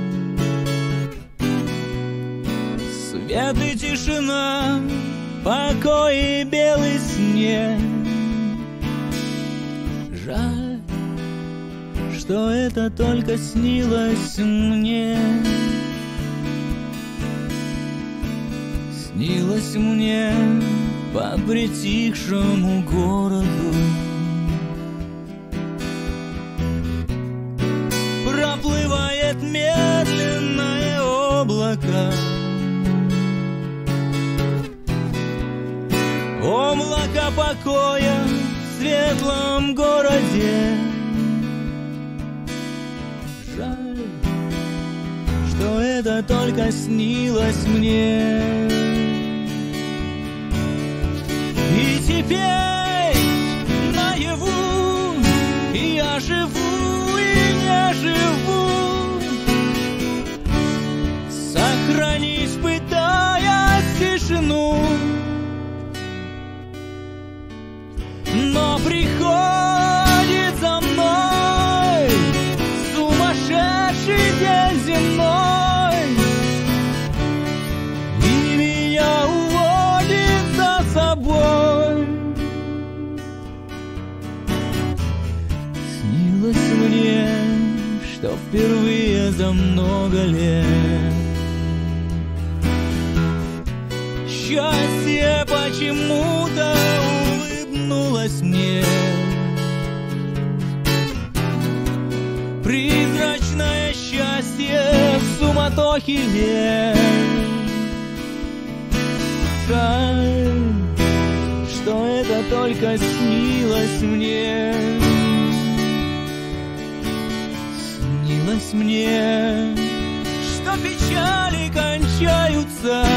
Свет и тишина, покой и белый снег. Жаль, что это только снилось мне. Снилось мне по притихшему городу. Проплывает медленное облако, облако покоя в светлом городе. Жаль, что это только снилось мне. И теперь наяву я живу и не живу, сохранить пытаясь тишину. Но приходит за мной сумасшедший день земной, и меня уводит за собой. Снилось мне, что впервые за много лет счастье почему-то улыбнулось мне. Призрачное счастье в суматохе лет. Жаль, что это только снилось мне. Снилось мне, что печали кончаются,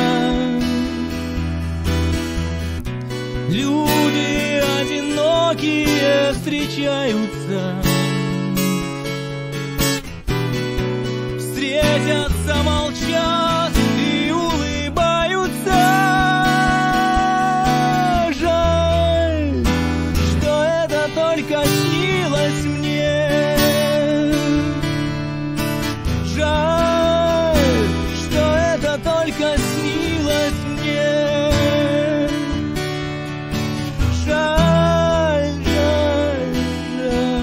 люди одинокие встречаются, встретятся, молчат и улыбаются. Жаль, что это только снилось мне. Жаль, что это только снилось мне. Жаль, жаль, жаль.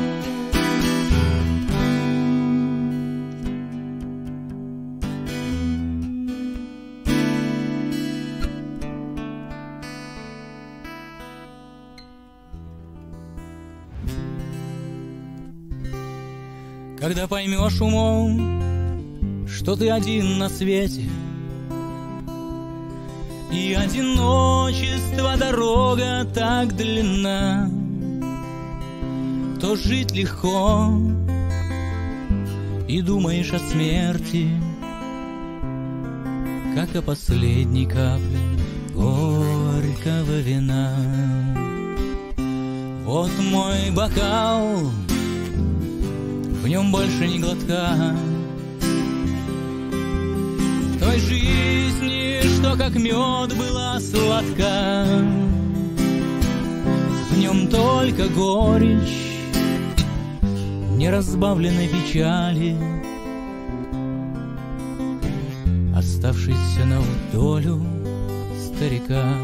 Когда поймешь умом, что ты один на свете, и одиночество дорога так длинна, то жить легко, и думаешь о смерти, как о последней капле горького вина. Вот мой бокал, в нем больше ни глотка той жизни, что как мед была сладка. В нем только горечь неразбавленной печали, оставшийся на долю старика.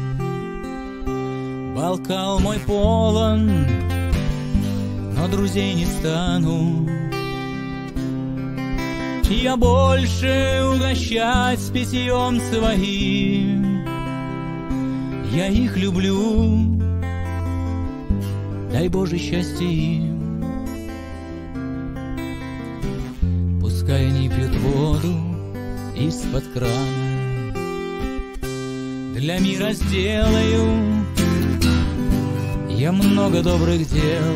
Бокал мой полон, но друзей не стану я больше угощать с питьем своим. Я их люблю, дай Боже счастье им. Пускай они пьют воду из-под крана, для мира сделаю я много добрых дел.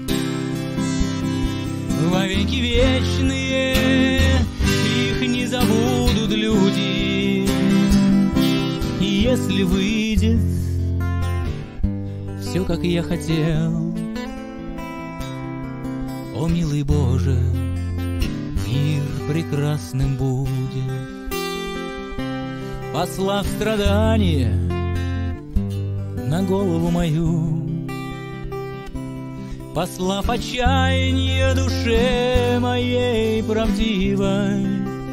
Вовеки вечные их не забудут люди. И если выйдет все, как я хотел, о, милый Боже, мир прекрасным будет. Послав страдания на голову мою, послав отчаяние душе моей правдивой,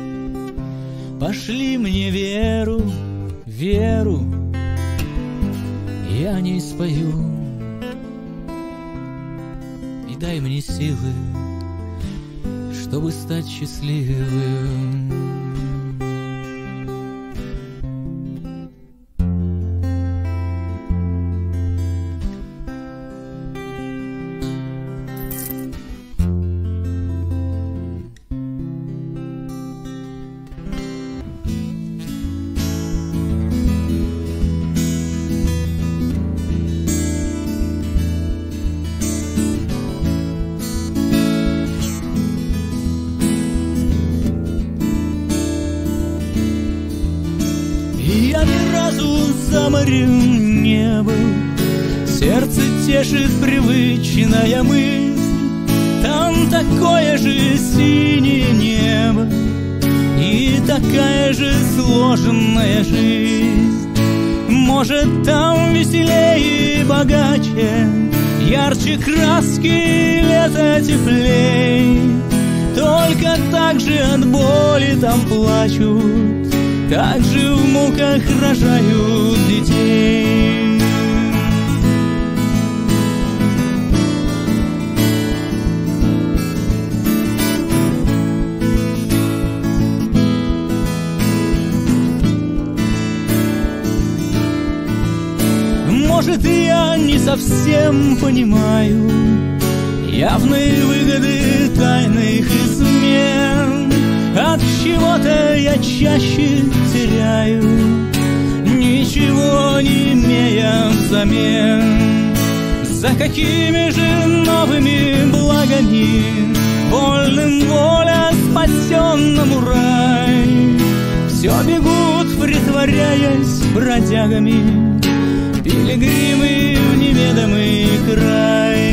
пошли мне веру, веру, я о ней спою. И дай мне силы чтобы стать счастливым. Я ни разу за морем не был, сердце тешит привычная мысль. Там такое же синее небо и такая же сложенная жизнь. Может, там веселее и богаче, ярче краски, лето теплей. Только так же от боли там плачут, так же в муках рожают детей. Может, я не совсем понимаю явные выгоды тайных измен. От чего-то я чаще теряю, ничего не имея взамен. За какими же новыми благами вольным воля спасенному рай? Все бегут, притворяясь бродягами, пилигримы в неведомый край.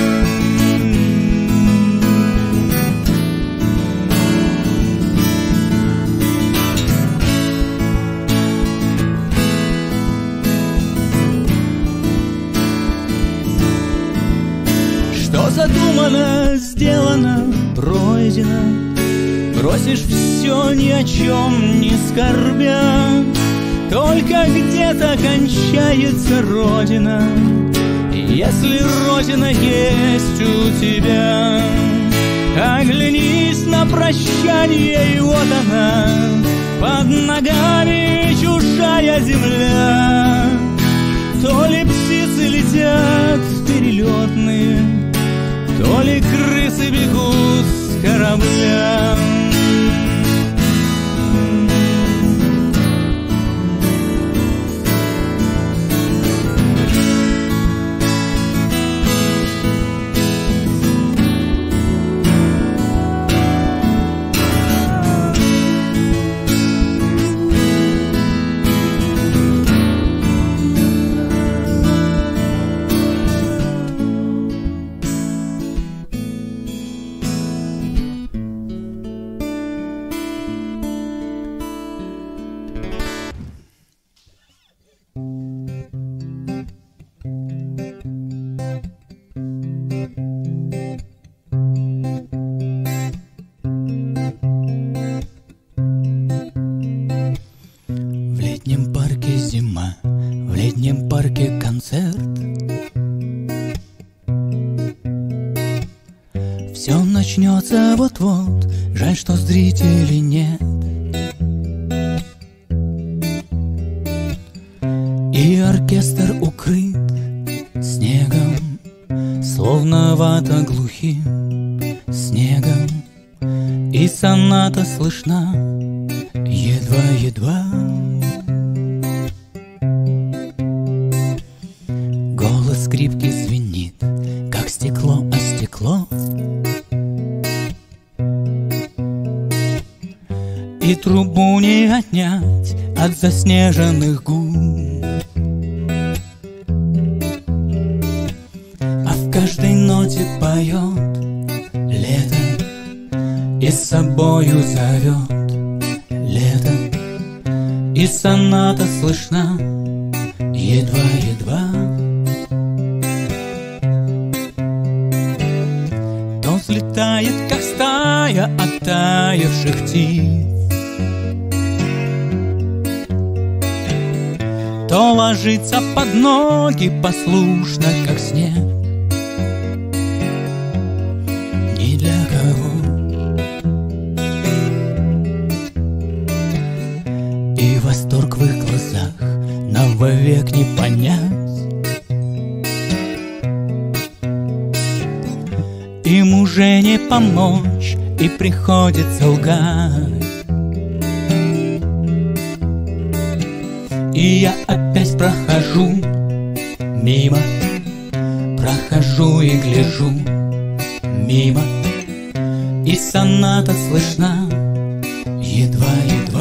Что задумано, сделано, пройдено. Бросишь все, ни о чем не скорбя. Только где-то кончается Родина, если Родина есть у тебя. Оглянись на прощание, и вот она, под ногами чужая земля. То ли птицы летят перелетные, то ли крысы бегут с корабля. В летнем парке зима, в летнем парке концерт. Все начнется вот-вот, жаль, что зрителей нет. И оркестр укрыт снегом, словно вата глухим снегом. И соната слышна едва-едва. Голос скрипки звенит, как стекло о стекло. И трубу не отнять от заснеженных губ. А в каждой ноте поет лето и с собою зовет лето. И соната слышна едва-едва. То взлетает, как стая оттаивших птиц, то ложится под ноги послушно, как снег. Ни для кого никак не понять. Им уже не помочь, и приходится лгать. И я опять прохожу мимо, прохожу и гляжу мимо, и соната слышна едва-едва.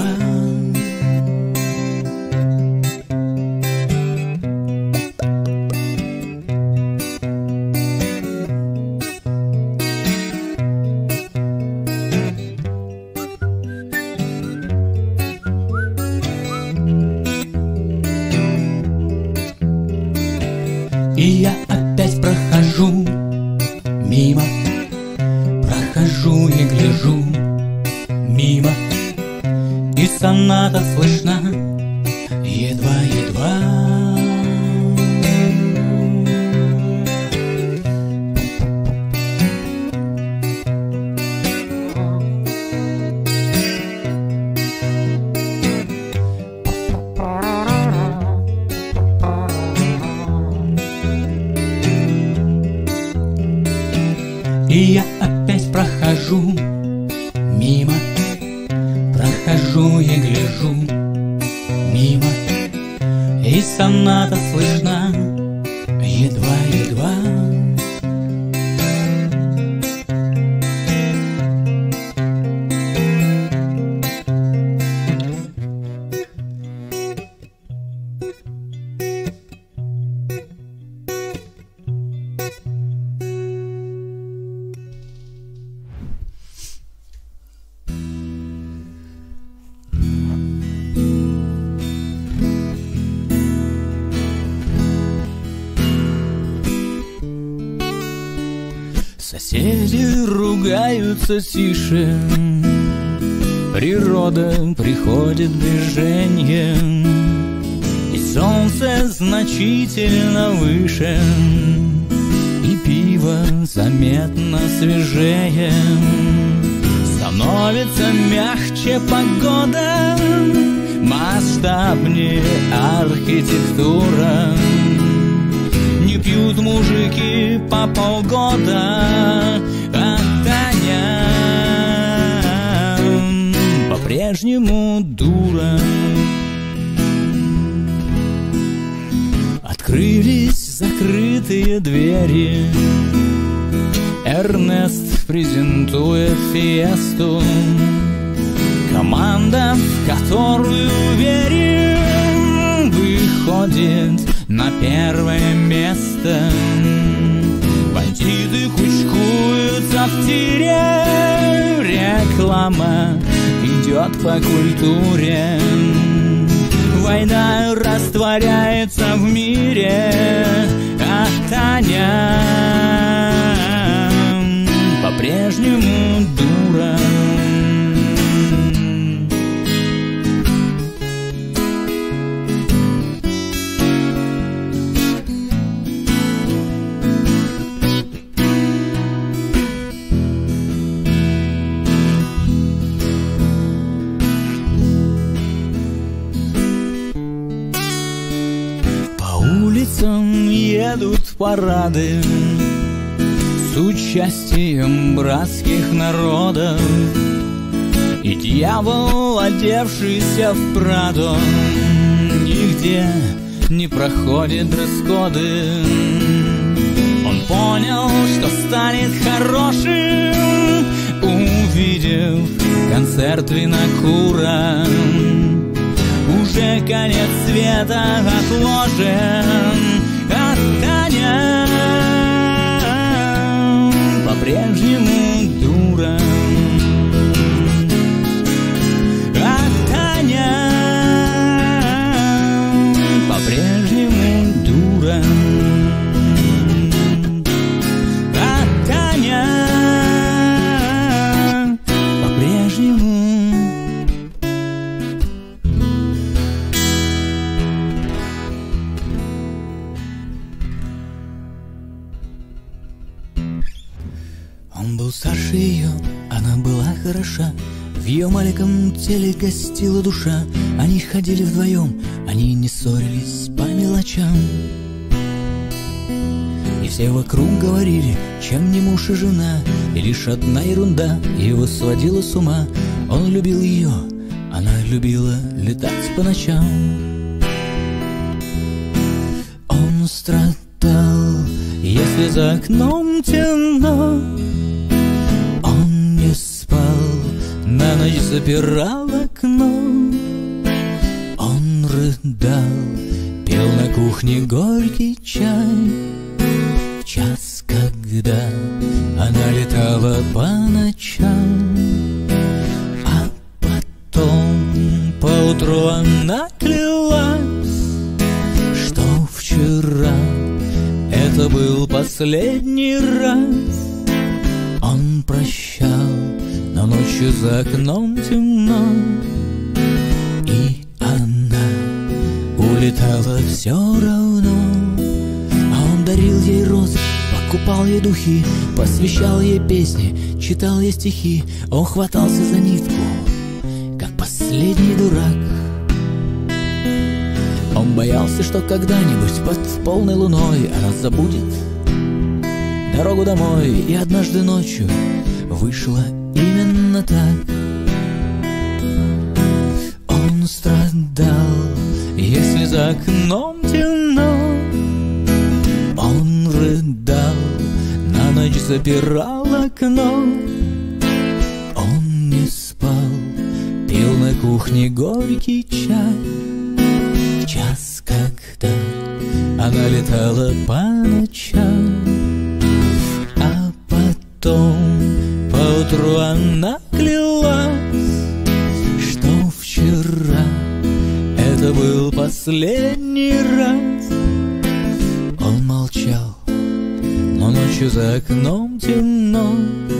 И я опять прохожу мимо, прохожу и гляжу мимо, и соната слышна едва-едва. И я опять прохожу мимо, прохожу и гляжу мимо, и соната слышна едва-едва. Соседи ругаются тише, природа приходит в движение, и солнце значительно выше, и пиво заметно свежее. Становится мягче погода, масштабнее архитектура. Не пьют мужики по полгода, а Таня по-прежнему дура. Открылись закрытые двери, Эрнест презентует фиесту. Команда, в которую верим, выходит на первое место. Бандиты кучкуются в тире, реклама идет по культуре. Война растворяется в мире, а Таня по-прежнему дура. Улицам едут парады с участием братских народов, и дьявол, одевшийся в Прадо, нигде не проходит дресс-коды. Он понял, что станет хорошим, увидев концерт Винокура. Уже конец света отложен, а Таня по-прежнему дура. А Таня по-прежнему дура. А Таня по-прежнему. Он был старше ее, она была хороша, В ее маленьком теле гостила душа. Они ходили вдвоем, они не ссорились по мелочам. И все вокруг говорили, чем не муж и жена. И лишь одна ерунда его сводила с ума. Он любил ее, она любила летать по ночам. Он страдал, если за окном темно. Он не спал, на ночь запирал окно. Он рыдал, пил на кухне горький чай. В час, когда она летала по ночам. А потом поутру она клялась, что вчера это был последний раз. Он прощал, но ночью за окном темно. И она улетала все равно. А он дарил ей розы, покупал ей духи, посвящал ей песни, читал ей стихи. Он хватался за нитку, как последний дурак. Он боялся, что когда-нибудь под полной луной она забудет дорогу домой. И однажды ночью вышло именно так. Он страдал, если за окном темно. Он рыдал, на ночь запирал окно. Он не спал, пил на кухне горький чай. В час, когда она летала по ночам. А потом поутру она клялась, что вчера это был последний раз. Он молчал, но ночью за окном темно.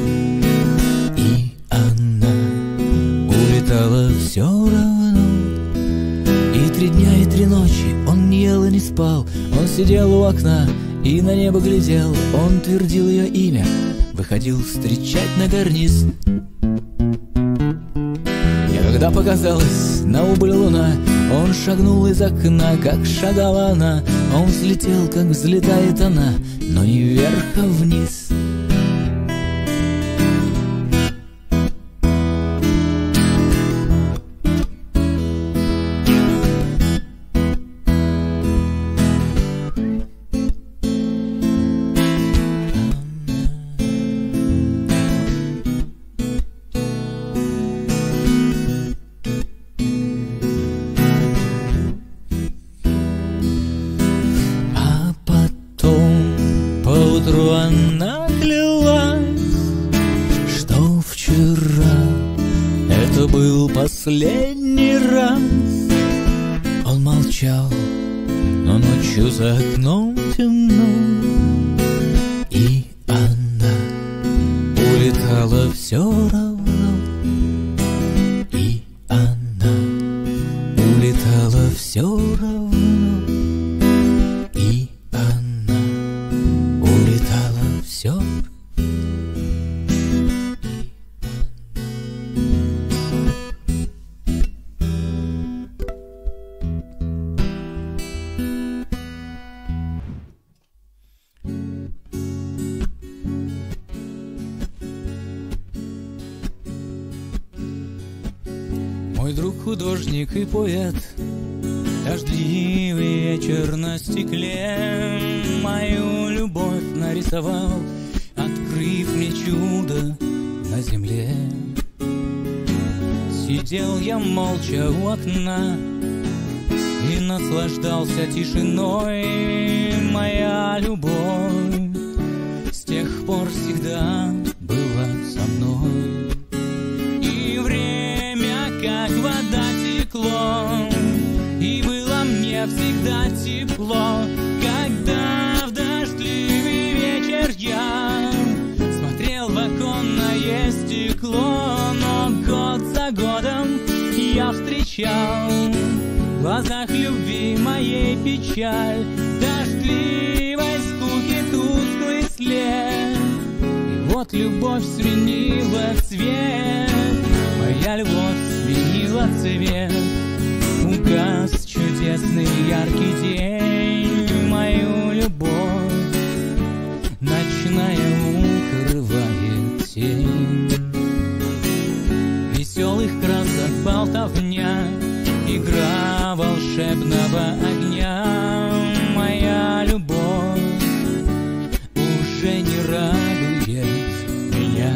И она улетала все равно. И 3 дня и 3 ночи он не ел и не спал. Он сидел у окна и на небо глядел. Он твердил ее имя, выходил встречать на карниз. И когда показалась на убыль луна, он шагнул из окна, как шагала она. Он взлетел, как взлетает она, но не вверх, а вниз. Поутру она клялась, что вчера это был последний раз. Он молчал, но ночью за окном темно. И она улетала все равно. И она улетала все равно. И она улетала все. Мой друг художник и поэт, дождливый вечер на стекле мою любовь нарисовал, открыв мне чудо на земле. Сидел я молча у окна и наслаждался тишиной. Моя любовь с тех пор всегда была со мной. И время, как вода, текло, и было мне всегда тепло, когда в дождливый вечер я смотрел в оконное стекло. Но год за годом я встречал в глазах любви моей печаль, дождливой скуки тусклый след. И вот любовь сменила цвет, моя печаль вот сменила цвет. Угас чудесный яркий день, мою любовь ночная укрывает тень. Веселых красок болтовня, игра волшебного огня. Моя любовь уже не радует меня.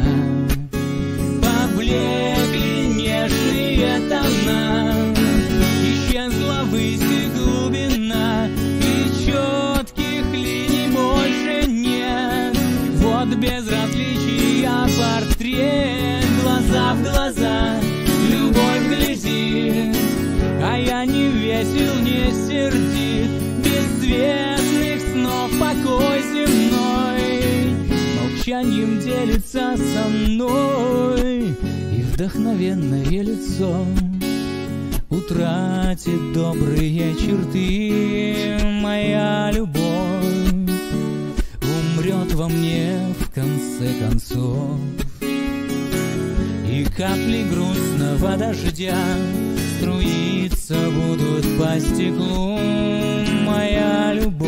Поблекли нежные тона, исчезла выси глубина, и четких линий больше нет. Вот безразличия портрет, глаза в глаза, любовь глядит, а я не весел, не сердит. Беззвездных снов покой земной молчанием делится со мной, и вдохновенное лицо утратит добрые черты. Моя любовь умрет во мне в конце концов, и капли грустного дождя струиться будут по стеклу. Моя любовь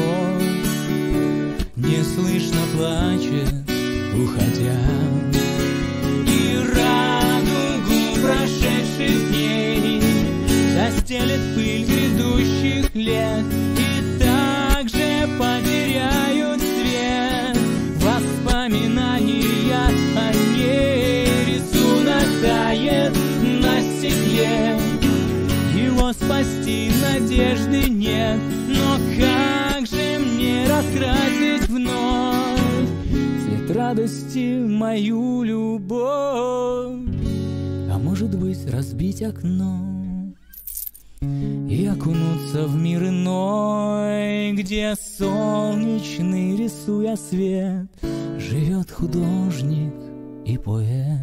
неслышно плачет, уходя, и радугу прошедших дней застелет пыль грядущих лет, и также потеряют свет воспоминания о ней. Рисунок тает на стекле, его спасти надежды нет, но как же мне раскрасить вновь цвет радости мою любовь? А может быть, разбить окно и окунуться в мир иной, где солнечный, рисуя свет, живет художник и поэт.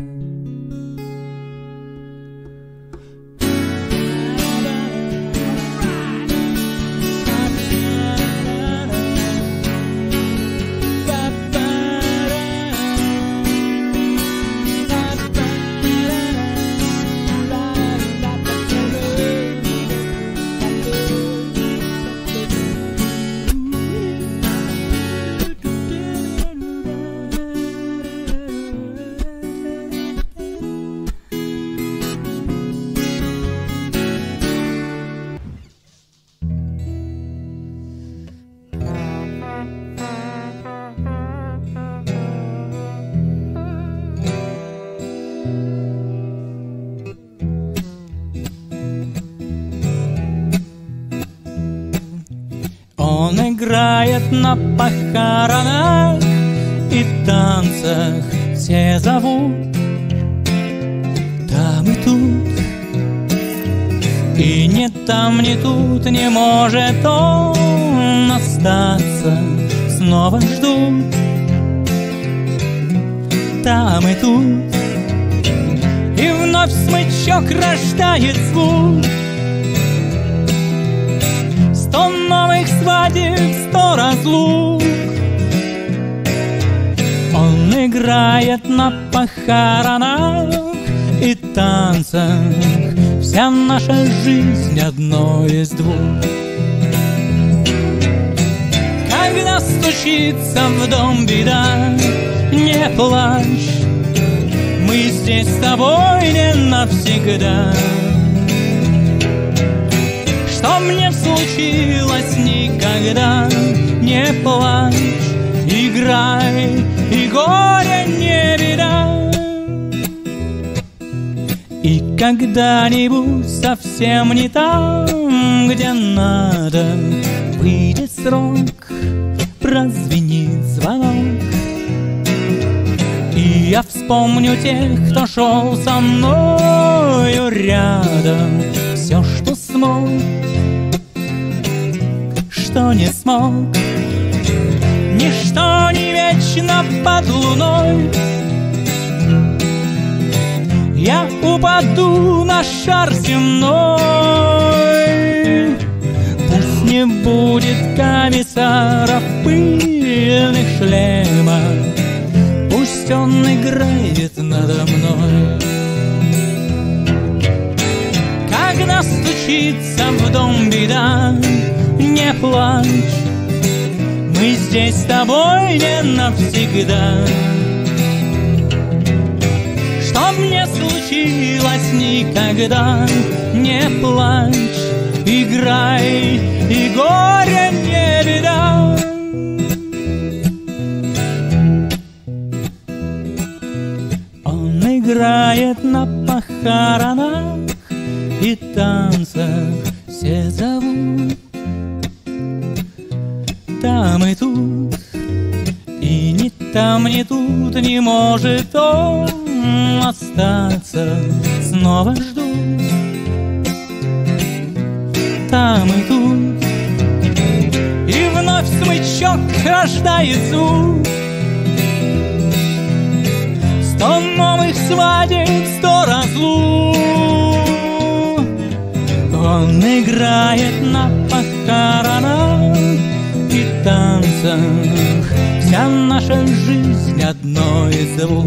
Он играет на похоронах и танцах, все зовут там и тут, и ни там, ни тут не может он остаться. Снова ждут там и тут, и вновь смычок рождает звук. 100 новых свадеб, 100 разлук. Он играет на похоронах и танцах, вся наша жизнь одно из двух. Когда стучится в дом беда, не плачь, мы здесь с тобой не навсегда. Что мне случилось никогда, не плачь, играй, и горе не беда. И когда-нибудь совсем не там, где надо, выйдет срок, прозвенит звонок, и я вспомню тех, кто шел со мною рядом. Все, что смог, что не смог, ничто не вечно под луной. Я упаду на шар земной, пусть не будет комиссаров пыльных шлемов, пусть он играет надо мной. когда стучится в дом беда, не плачь, мы здесь с тобой не навсегда. Чтоб не случилось никогда, не плачь, играй, и горе не беда. Он играет на похоронах и танцах, все зовут там и тут, и ни там, ни тут не может он остаться, снова ждут там и тут, и вновь смычок рождает звук. 100 новых свадеб, 100 разлук. Он играет на похоронах и танцах, вся наша жизнь одной звук.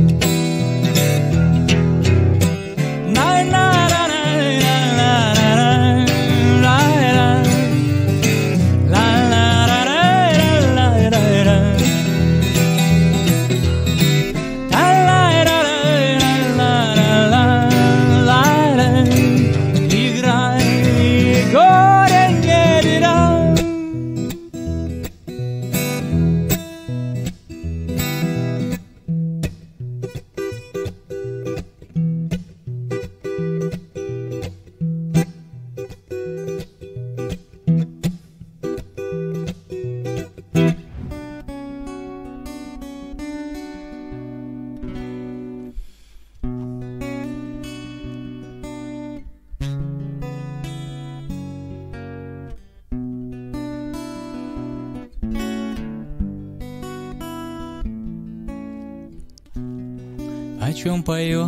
О чем поет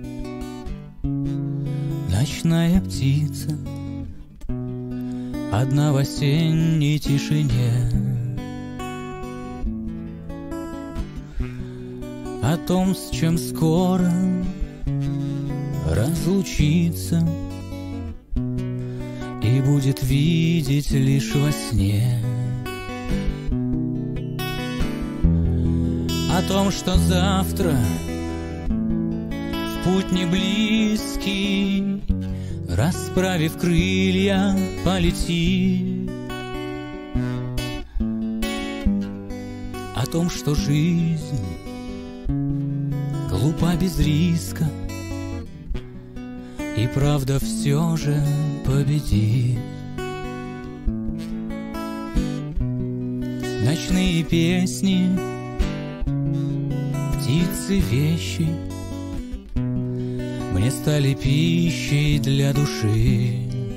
ночная птица одна в осенней тишине? О том, с чем скоро разлучиться и будет видеть лишь во сне. О том, что завтра путь не близкий, расправив крылья, полети. О том, что жизнь глупа без риска, и правда все же победит. Ночные песни, птицы, вещи мне стали пищей для души.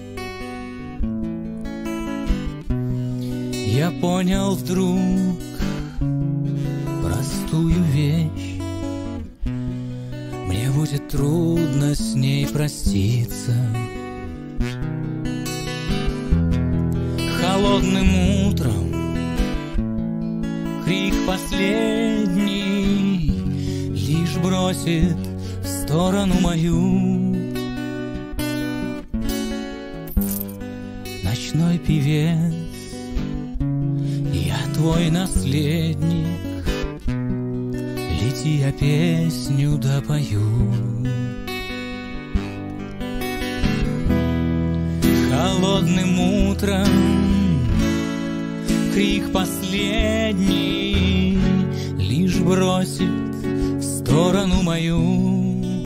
Я понял вдруг простую вещь: мне будет трудно с ней проститься. Холодным утром крик последний лишь бросит в сторону мою. Ночной певец, я твой наследник, лети, я песню допою. Холодным утром крик последний лишь бросит в сторону мою.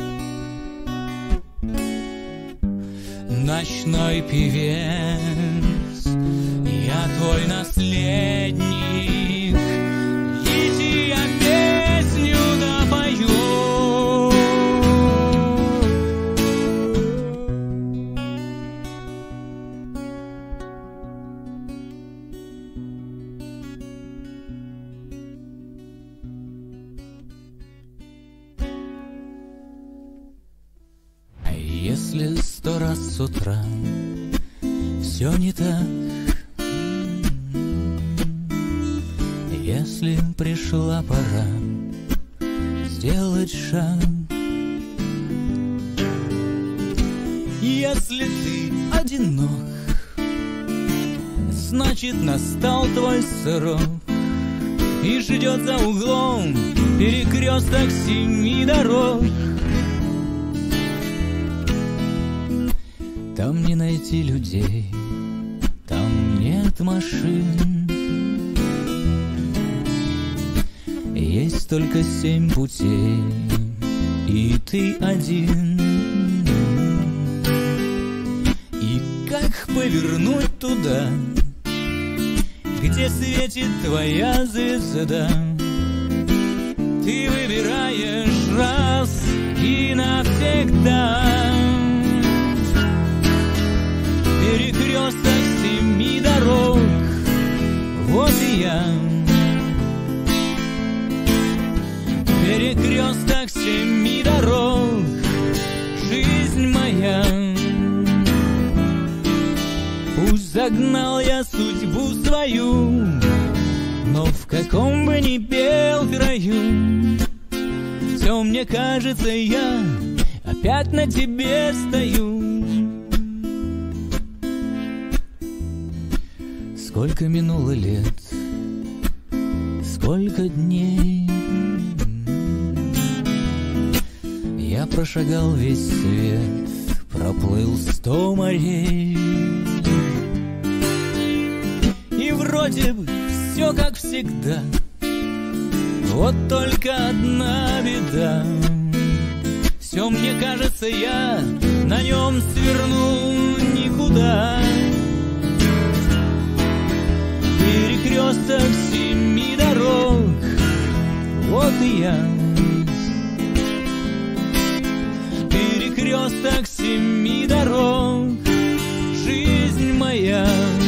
Ночной певец, я твой наследник, лети, я песню допою. А если 100 раз с утра все не так, если пришла пора сделать шаг, Если ты одинок, значит настал твой срок, и ждет за углом перекресток 7 дорог. Там не найти людей, там нет машин, есть только 7 путей, и ты один. И как повернуть туда, где светит твоя звезда? Ты выбираешь раз и навсегда. Перекресток 7 дорог, вот и я. Перекресток 7 дорог, жизнь моя. Пусть загнал я судьбу свою, но в каком бы ни пел краю, все мне кажется, я опять на тебе стою. Сколько минуло лет, сколько дней, я прошагал весь свет, проплыл 100 морей. И вроде бы все как всегда, вот только одна беда. Все мне кажется, я на нем свернул никуда. Перекресток 7 дорог, вот и я. Перекресток 7 дорог, жизнь моя.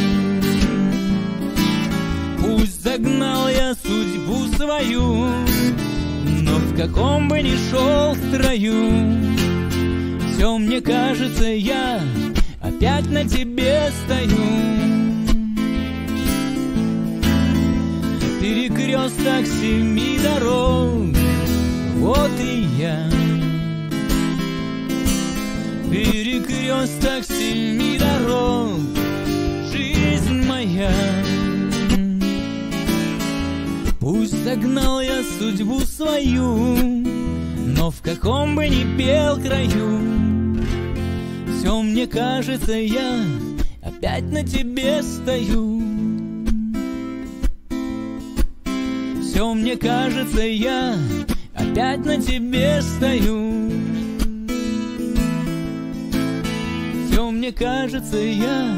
Пусть загнал я судьбу свою, но в каком бы ни шел строю, все мне кажется, я опять на тебе стою. Перекресток 7 дорог, вот и я. Перекресток 7 дорог, жизнь моя. Пусть загнал я судьбу свою, но в каком бы ни пел краю, все мне кажется, я опять на тебе стою. Все мне кажется, я опять на тебе стою. Все мне кажется, я.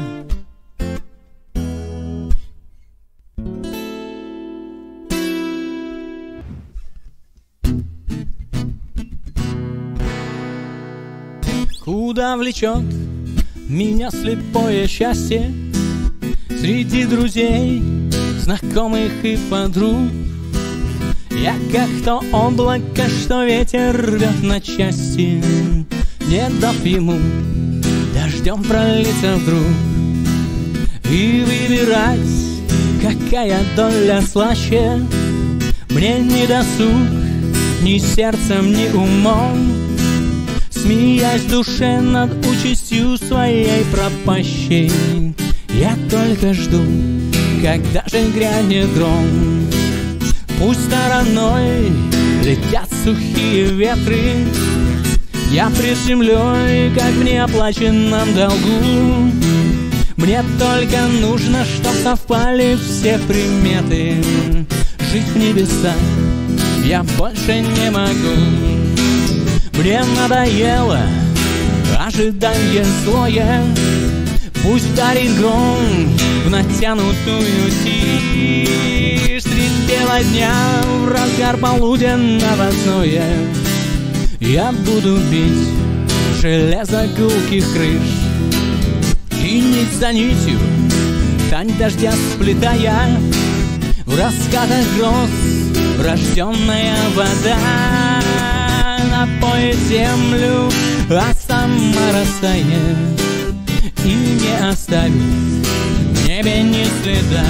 Куда влечет меня слепое счастье? Среди друзей, знакомых и подруг я как то облако, что ветер рвет на части, не дав ему дождем пролиться вдруг. И выбирать, какая доля слаще, мне не досуг ни сердцем, ни умом. Смеясь в душе над участью своей пропащей, я только жду, когда же грянет гром. Пусть стороной летят сухие ветры, я пред землей, как в неоплаченном долгу. Мне только нужно, чтоб совпали все приметы. Жить в небесах я больше не могу. Мне надоело ожидание злое, пусть дарит гром в натянутую тишь. Средь бела дня, в разгар полуденного зноя, я буду бить железо гулких крыш. И нить за нитью, тань дождя сплетая, в раскатах гроз рожденная вода напоит землю, а сама растает и не оставит в небе ни следа.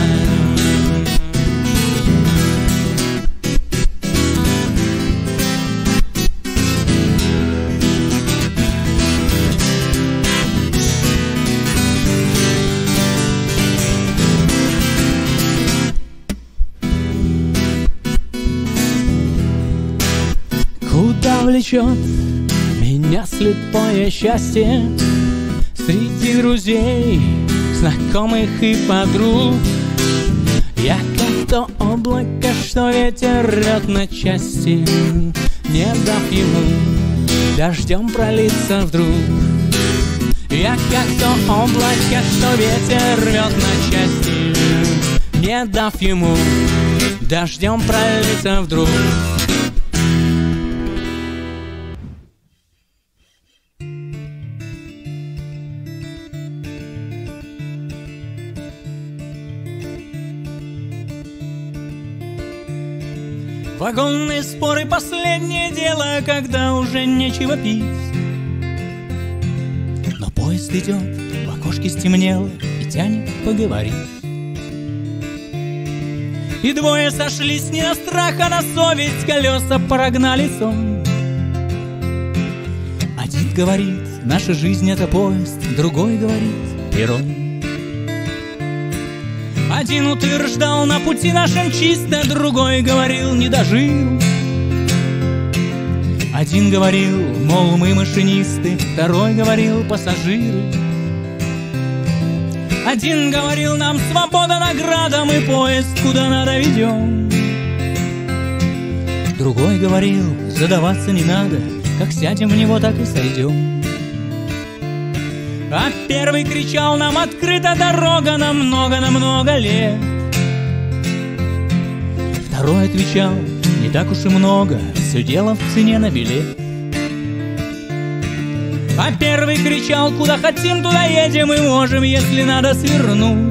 влечет меня слепое счастье среди друзей, знакомых и подруг. Я как то облако, что ветер рвет на части, не дав ему дождем пролиться вдруг. Я как то облако, что ветер рвет на части, не дав ему дождем пролиться вдруг. Вагонные споры — последнее дело, когда уже нечего пить. Но поезд идет, в окошке стемнело и тянет поговорить. И двое сошлись не на страх, а на совесть, колеса прогнали сон. Один говорит: наша жизнь — это поезд, другой говорит: перрон. Один утверждал: на пути нашем чисто, другой говорил: не дожил. Один говорил, мол, мы машинисты, второй говорил: пассажиры. Один говорил: нам свобода награда, мы поезд куда надо ведем. Другой говорил: задаваться не надо, как сядем в него, так и сойдем. А первый кричал: нам открыта дорога на много лет. Второй отвечал: не так уж и много, все дело в цене на билет. А первый кричал: куда хотим, туда едем и можем, если надо, свернуть.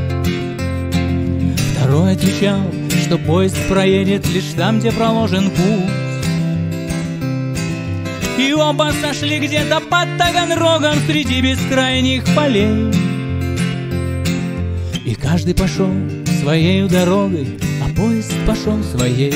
Второй отвечал, что поезд проедет лишь там, где проложен путь. И оба сошли где-то под Таганрогом среди бескрайних полей. И каждый пошел своею дорогой, а поезд пошел своей.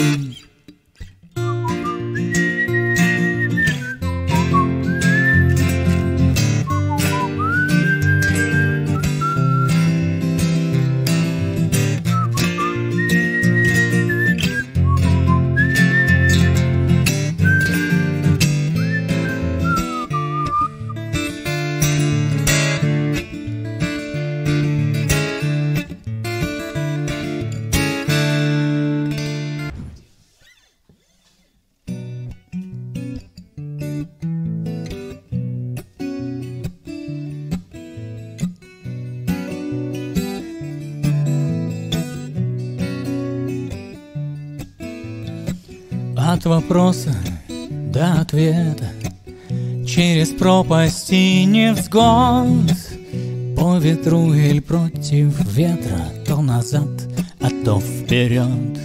От вопроса до ответа, через пропасть и невзгод, по ветру или против ветра, то назад, а то вперед.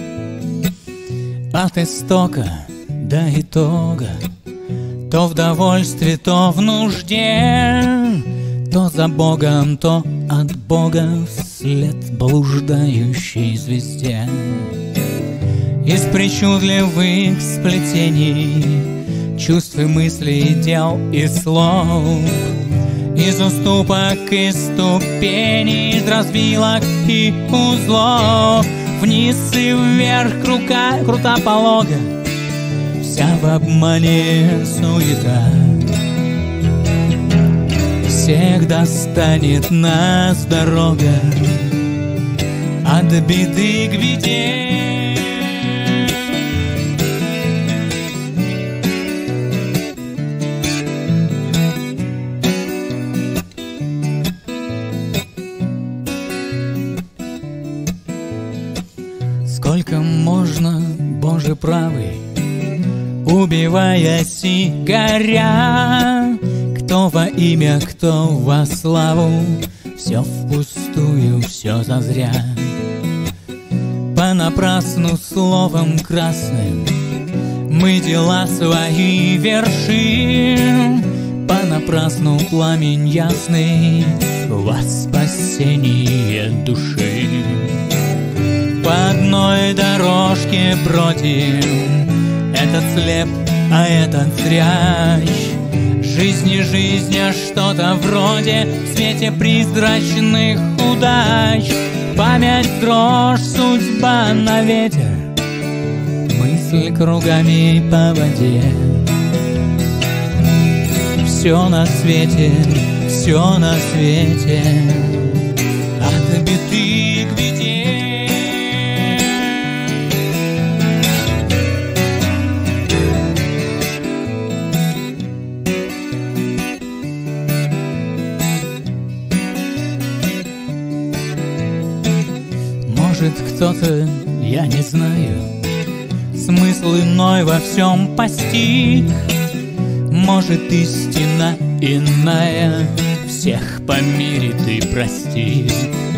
От истока до итога, то в довольстве, то в нужде, то за Богом, то от Бога вслед блуждающей звезде. Из причудливых сплетений чувств и мыслей, дел и слов, из уступок и ступеней, из развилок и узлов, вниз и вверх крута полога, вся в обмане суета. Всех достанет нас дорога от беды к беде. Сколько можно, Боже правый, убиваясь и горя, кто во имя, кто во славу, все впустую, все зазря. Понапрасну словом красным мы дела свои вершим, понапрасну пламень ясный во спасение души. По одной дорожке бродим, этот слеп, а этот зряч. Жизнь не жизнь, а что-то вроде в свете призрачных удач. Память, дрожь, судьба на ветер, мы мысль кругами по воде. Все на свете, все на свете, от беды к беде. Может, кто-то, я не знаю, смысл иной во всем постиг. Может, истина иная всех помирит и простит.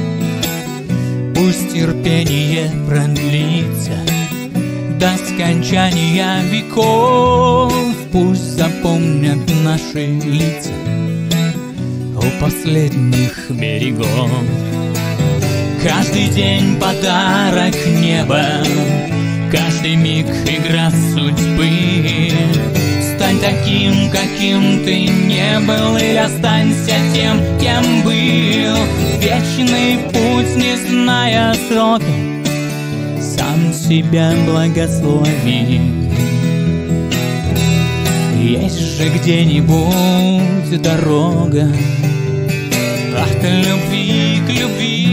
Пусть терпение продлится до скончания веков. Пусть запомнят наши лица у последних берегов. Каждый день подарок неба, каждый миг игра судьбы. Стань таким, каким ты не был, или останься тем, кем был. Вечный путь, не зная срока, сам себя благослови. Есть же где-нибудь дорога от любви к любви.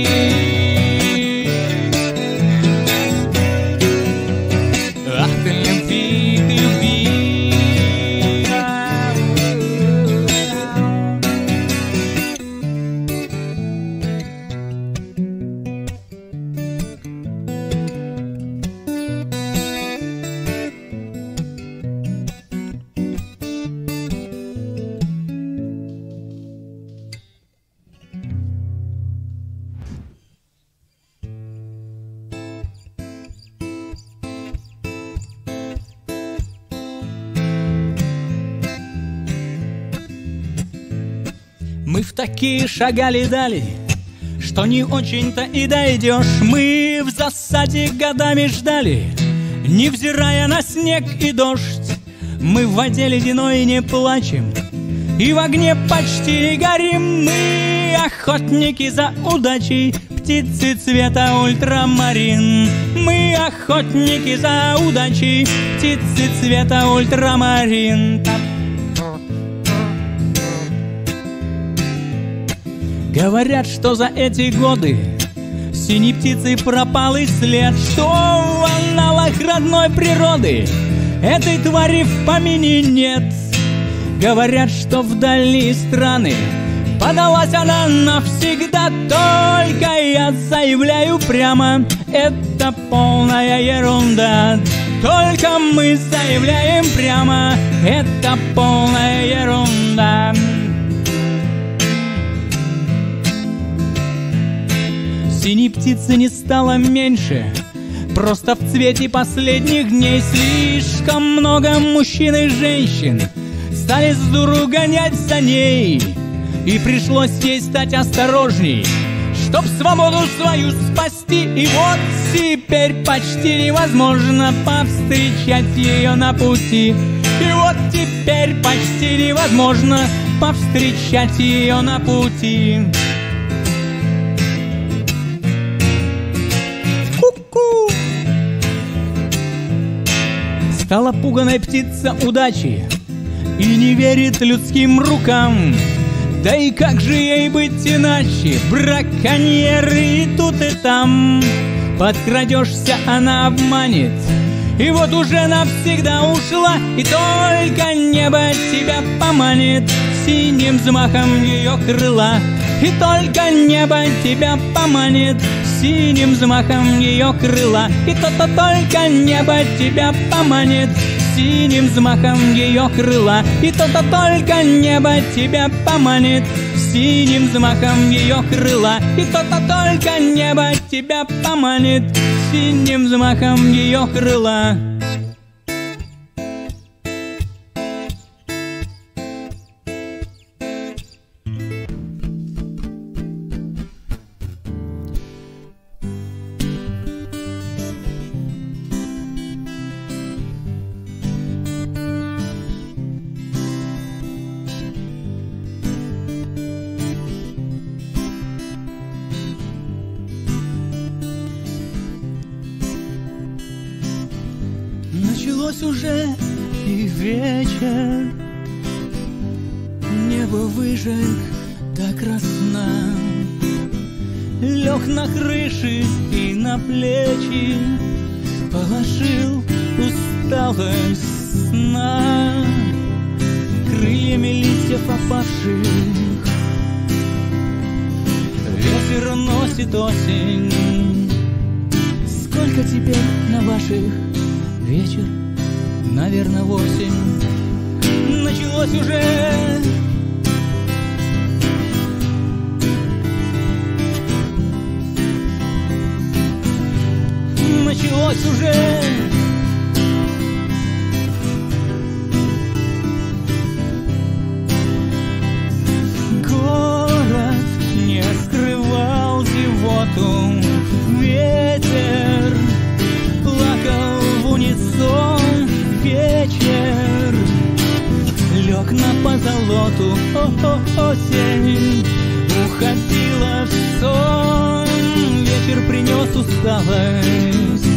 Мы в такие шагали дали, что не очень-то и дойдешь. Мы в засаде годами ждали, невзирая на снег и дождь. Мы в воде ледяной не плачем и в огне почти не горим. Мы охотники за удачей, птицы цвета ультрамарин. Мы охотники за удачей, птицы цвета ультрамарин. Говорят, что за эти годы синей птицы пропал и след, что в аналах родной природы этой твари в помине нет. Говорят, что вдали страны подалась она навсегда. Только я заявляю прямо, это полная ерунда. Только мы заявляем прямо, это полная ерунда. Синей птицы не стало меньше, просто в цвете последних дней. Слишком много мужчин и женщин стали с дуру гонять за ней, и пришлось ей стать осторожней, чтоб свободу свою спасти. И вот теперь почти невозможно повстречать ее на пути. И вот теперь почти невозможно повстречать ее на пути. Стала пуганой птица удачи и не верит людским рукам. Да и как же ей быть иначе? Браконьеры и тут и там. Подкрадешься, она обманет, и вот уже навсегда ушла. И только небо тебя поманит синим взмахом ее крыла. И только небо тебя поманит синим взмахом ее крыла. И только небо тебя поманит синим взмахом ее крыла. И только небо тебя поманит синим взмахом ее крыла. И только небо тебя поманит синим взмахом ее крыла. Началось уже и вечер, небо выжег до красна, лег на крыши и на плечи, положил усталость сна. Крыльями листьев опавших ветер уносит осень. Сколько теперь на ваших вечер? Наверное, 8. Началось уже. Началось уже. Город не скрывал зевоту, ветер плакал в унисон, вечер лег на позолоту, осень уходила в сон, вечер принес усталость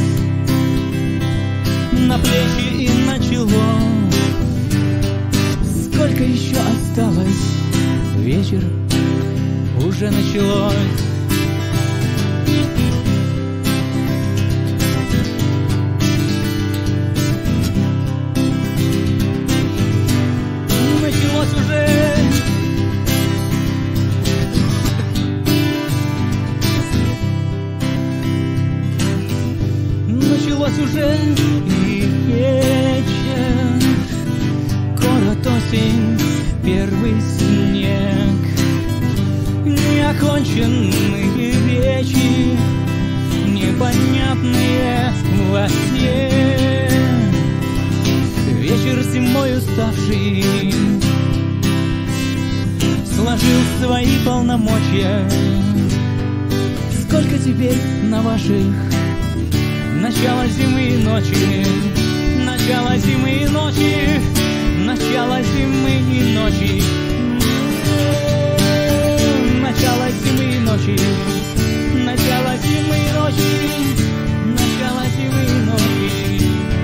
на плечи и на чело. Сколько еще осталось? Вечер уже началось. Началось уже. Началось уже и вечер. Город, осень, первый снег, неоконченные речи, непонятные во сне. Вечер зимой уставший сложил свои полномочия. Сколько теперь на ваших? Начало зимы и ночи, начало зимы и ночи, начало зимы и ночи, начало зимы и ночи, начало зимы и ночи, начало зимы и ночи.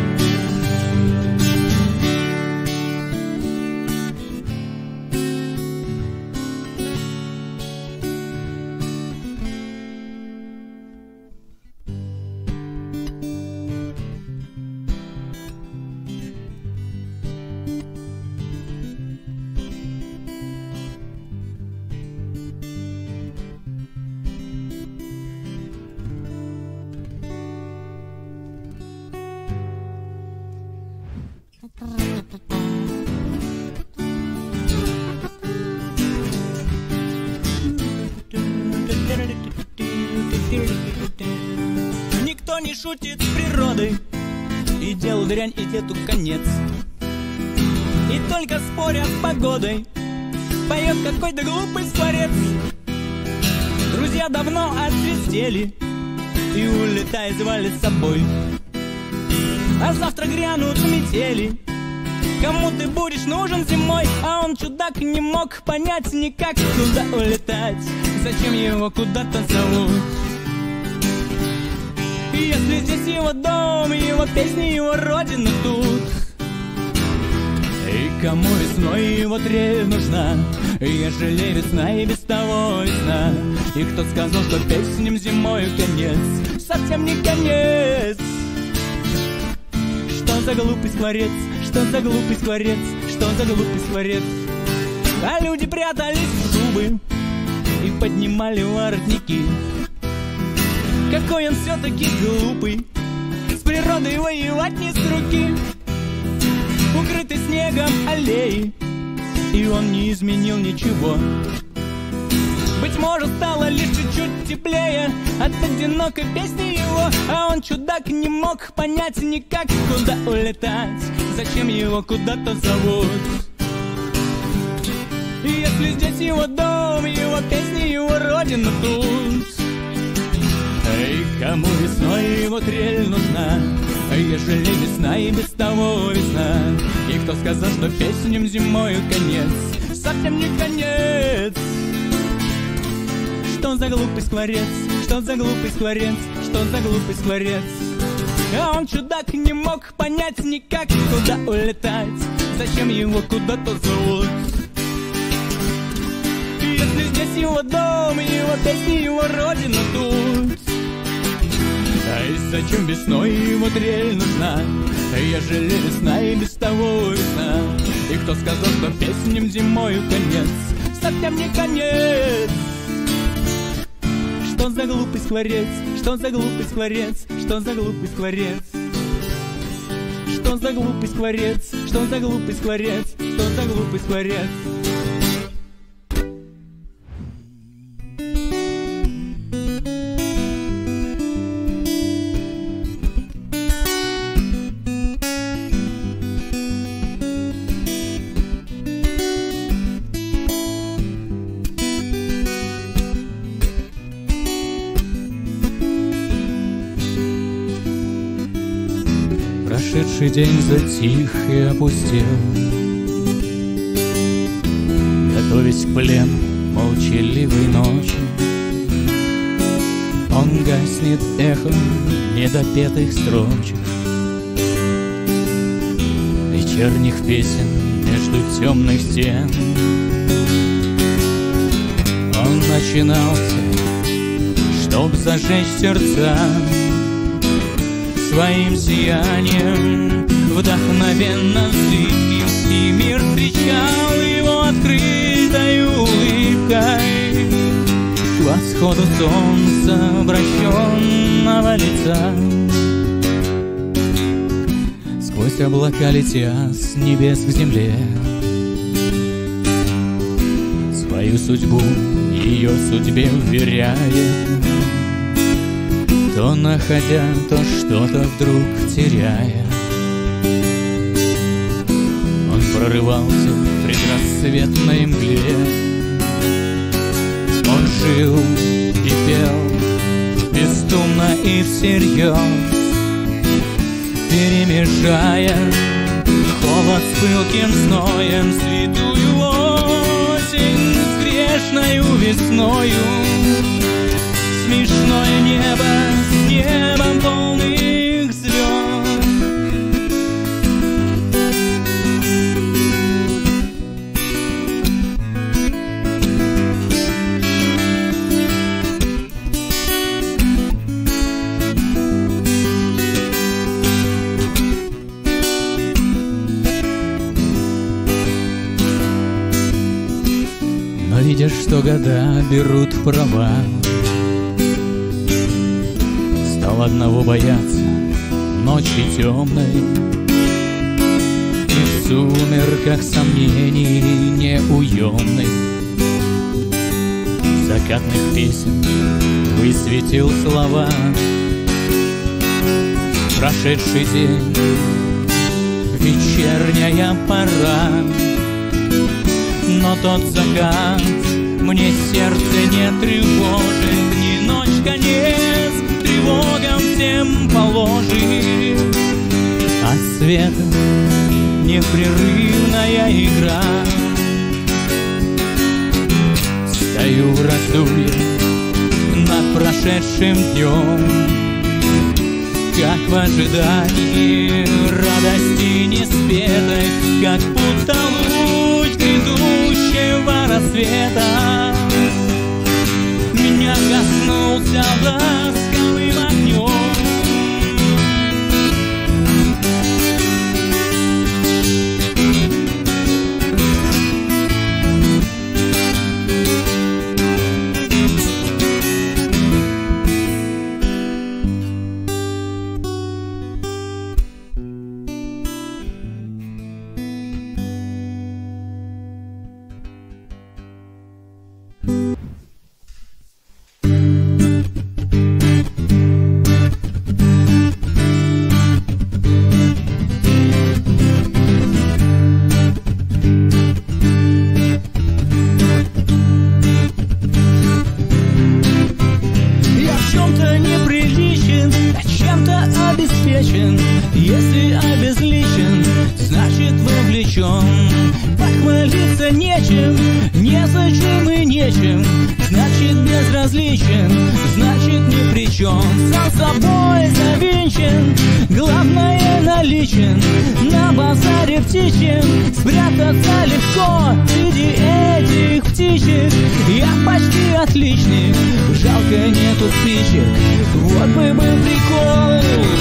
Никто не шутит с природой, и делу дрянь, и деду конец. И только спорят с погодой, поет какой-то глупый скворец. Друзья давно отсвистели и улетай звали с собой. А завтра грянут метели. Кому ты будешь нужен зимой? А он, чудак, не мог понять никак, куда улетать, зачем его куда-то зовут. Если здесь его дом, его песни, его родина тут. И кому весной его трель нужна, ежели весна и без того весна? И кто сказал, что песням зимою конец? Совсем не конец. Что за глупый скворец? Что за глупый скворец? Что за глупый скворец? А люди прятались в шубы и поднимали воротники. Какой он все-таки глупый, с природой воевать не с руки. Укрытый снегом аллеи, и он не изменил ничего. Быть может, стало лишь чуть-чуть теплее от одинокой песни его. А он, чудак, не мог понять никак, куда улетать, зачем его куда-то зовут. И если здесь его дом, его песни, его родина тут. Эй, кому весной его трель нужна, ежели весна и без того весна? И кто сказал, что песням зимою конец? Совсем не конец. Что за глупый скворец? Что за глупый скворец? Что за глупый скворец? А он, чудак, не мог понять никак, куда улетать, зачем его куда-то зовут. Если здесь его дом, его песни, его родина тут. А и зачем весной ему трель нужна, ежели весна и без того весна? И кто сказал, что песням зимою конец? Совсем не конец. Что за глупый скворец? Что за глупый скворец? Что за глупый скворец? Что за глупый скворец? Что за глупый скворец? Что за глупый скворец? Прошедший день затих и опустел, готовясь к плену молчаливой ночи. Он гаснет эхом недопетых строчек, вечерних песен между темных стен. Он начинался, чтоб зажечь сердца своим сиянием, вдохновенно зыбким, и мир встречал его открытой улыбкой к восходу солнца обращенного лица. Сквозь облака летя с небес к земле, свою судьбу ее судьбе вверяя, то находя, то что-то вдруг теряя. Он прорывался в предрассветной мгле, он жил и пел бесстумно и всерьез, перемежая холод с пылким зноем, святую осень с грешною весною. Смешное небо с небом полных звезд. Но видишь, что года берут права, стал одного бояться ночи темной, и в сумерках сомнений неуемных закатных песен высветил слова. Прошедший день, вечерняя пора, но тот закат мне сердце не тревожит, ни ночь конец тревогам всем положит, а светом непрерывная игра. Стою в раздумье над прошедшим днем, как в ожидании радости неспетой, как будто луч грядущего рассвета меня коснулся ласковым огнем. чем. Похвалиться нечем, незачем и нечем. Значит безразличен, значит ни при чем. Сам собой завинчен, главное наличен. На базаре птичьем спрятаться легко среди этих птичек. Я почти отличник, жалко нету спичек. Вот бы был прикол.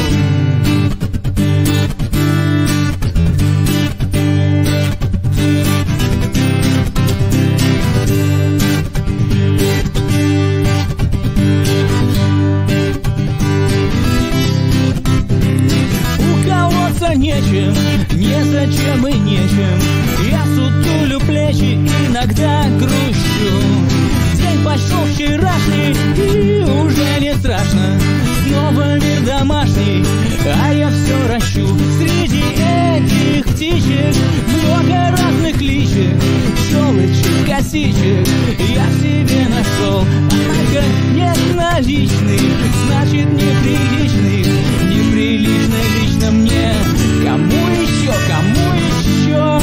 Нечем, незачем и нечем. Я сутулю плечи, иногда грущу. День пошел вчерашний, и уже не страшно. Снова мир домашний, а я все ращу. Среди этих птичек много разных личек, щелочек, косичек я в себе нашел. Однако нет наличных, значит неприличных. Неприлично лично мне. Кому еще, кому еще?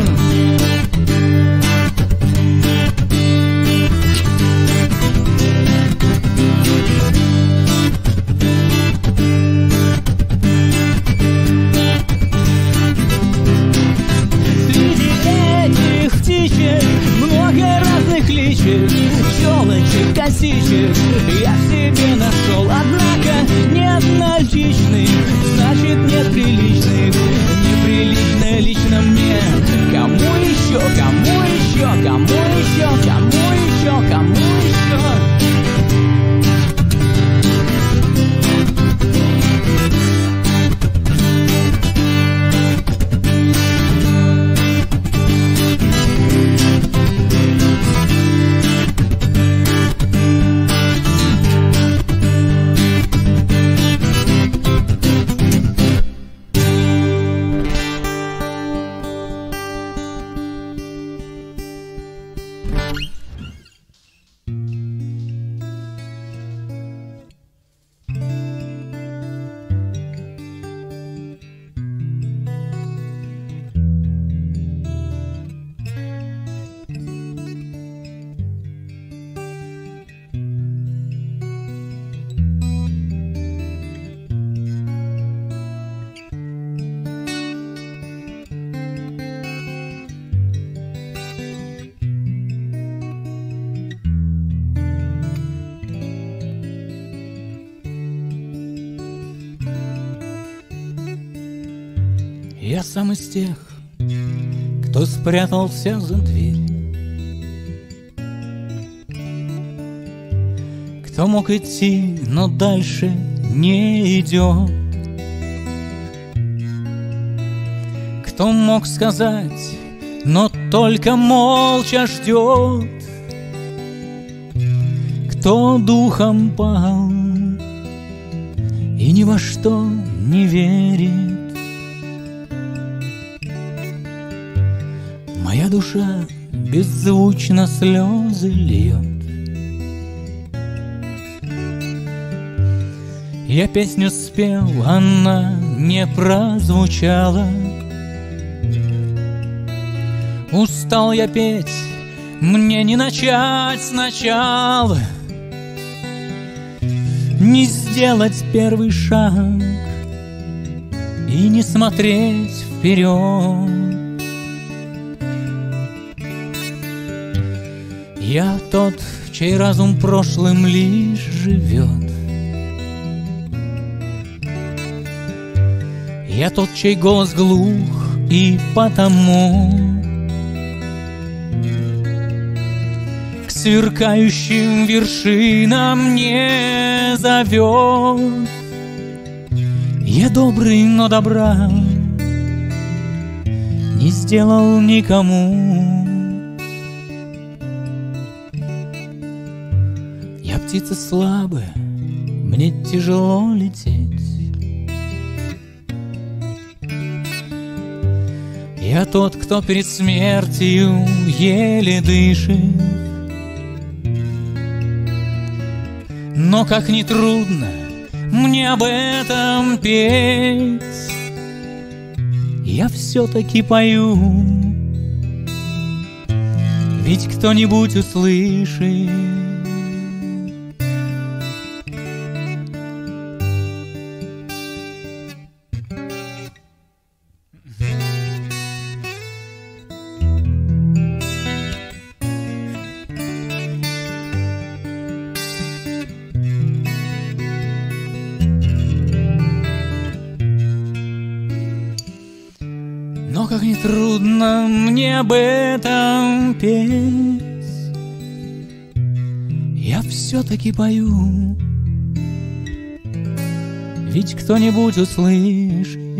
Среди этих птичек много разных личек, щелочек, косичек я в себе нашел. Однако нет наличных, значит нет приличных. Неприлично лично мне. Кому еще, кому еще, кому еще, кому еще, кому еще? Я сам из тех, кто спрятался за дверь, кто мог идти, но дальше не идет, кто мог сказать, но только молча ждет, кто духом пал и ни во что не верит. Моя душа беззвучно слезы льет. Я песню спел, она не прозвучала. Устал я петь, мне не начать сначала, не сделать первый шаг и не смотреть вперед. Я тот, чей разум прошлым лишь живет. Я тот, чей голос глух и потому к сверкающим вершинам не зовет. Я добрый, но добра не сделал никому. Я птица слабая, мне тяжело лететь. Я тот, кто перед смертью еле дышит. Но как ни трудно мне об этом петь, я все-таки пою. Ведь кто-нибудь услышит. Но как ни трудно мне об этом петь, я все-таки пою. Ведь кто-нибудь услышит.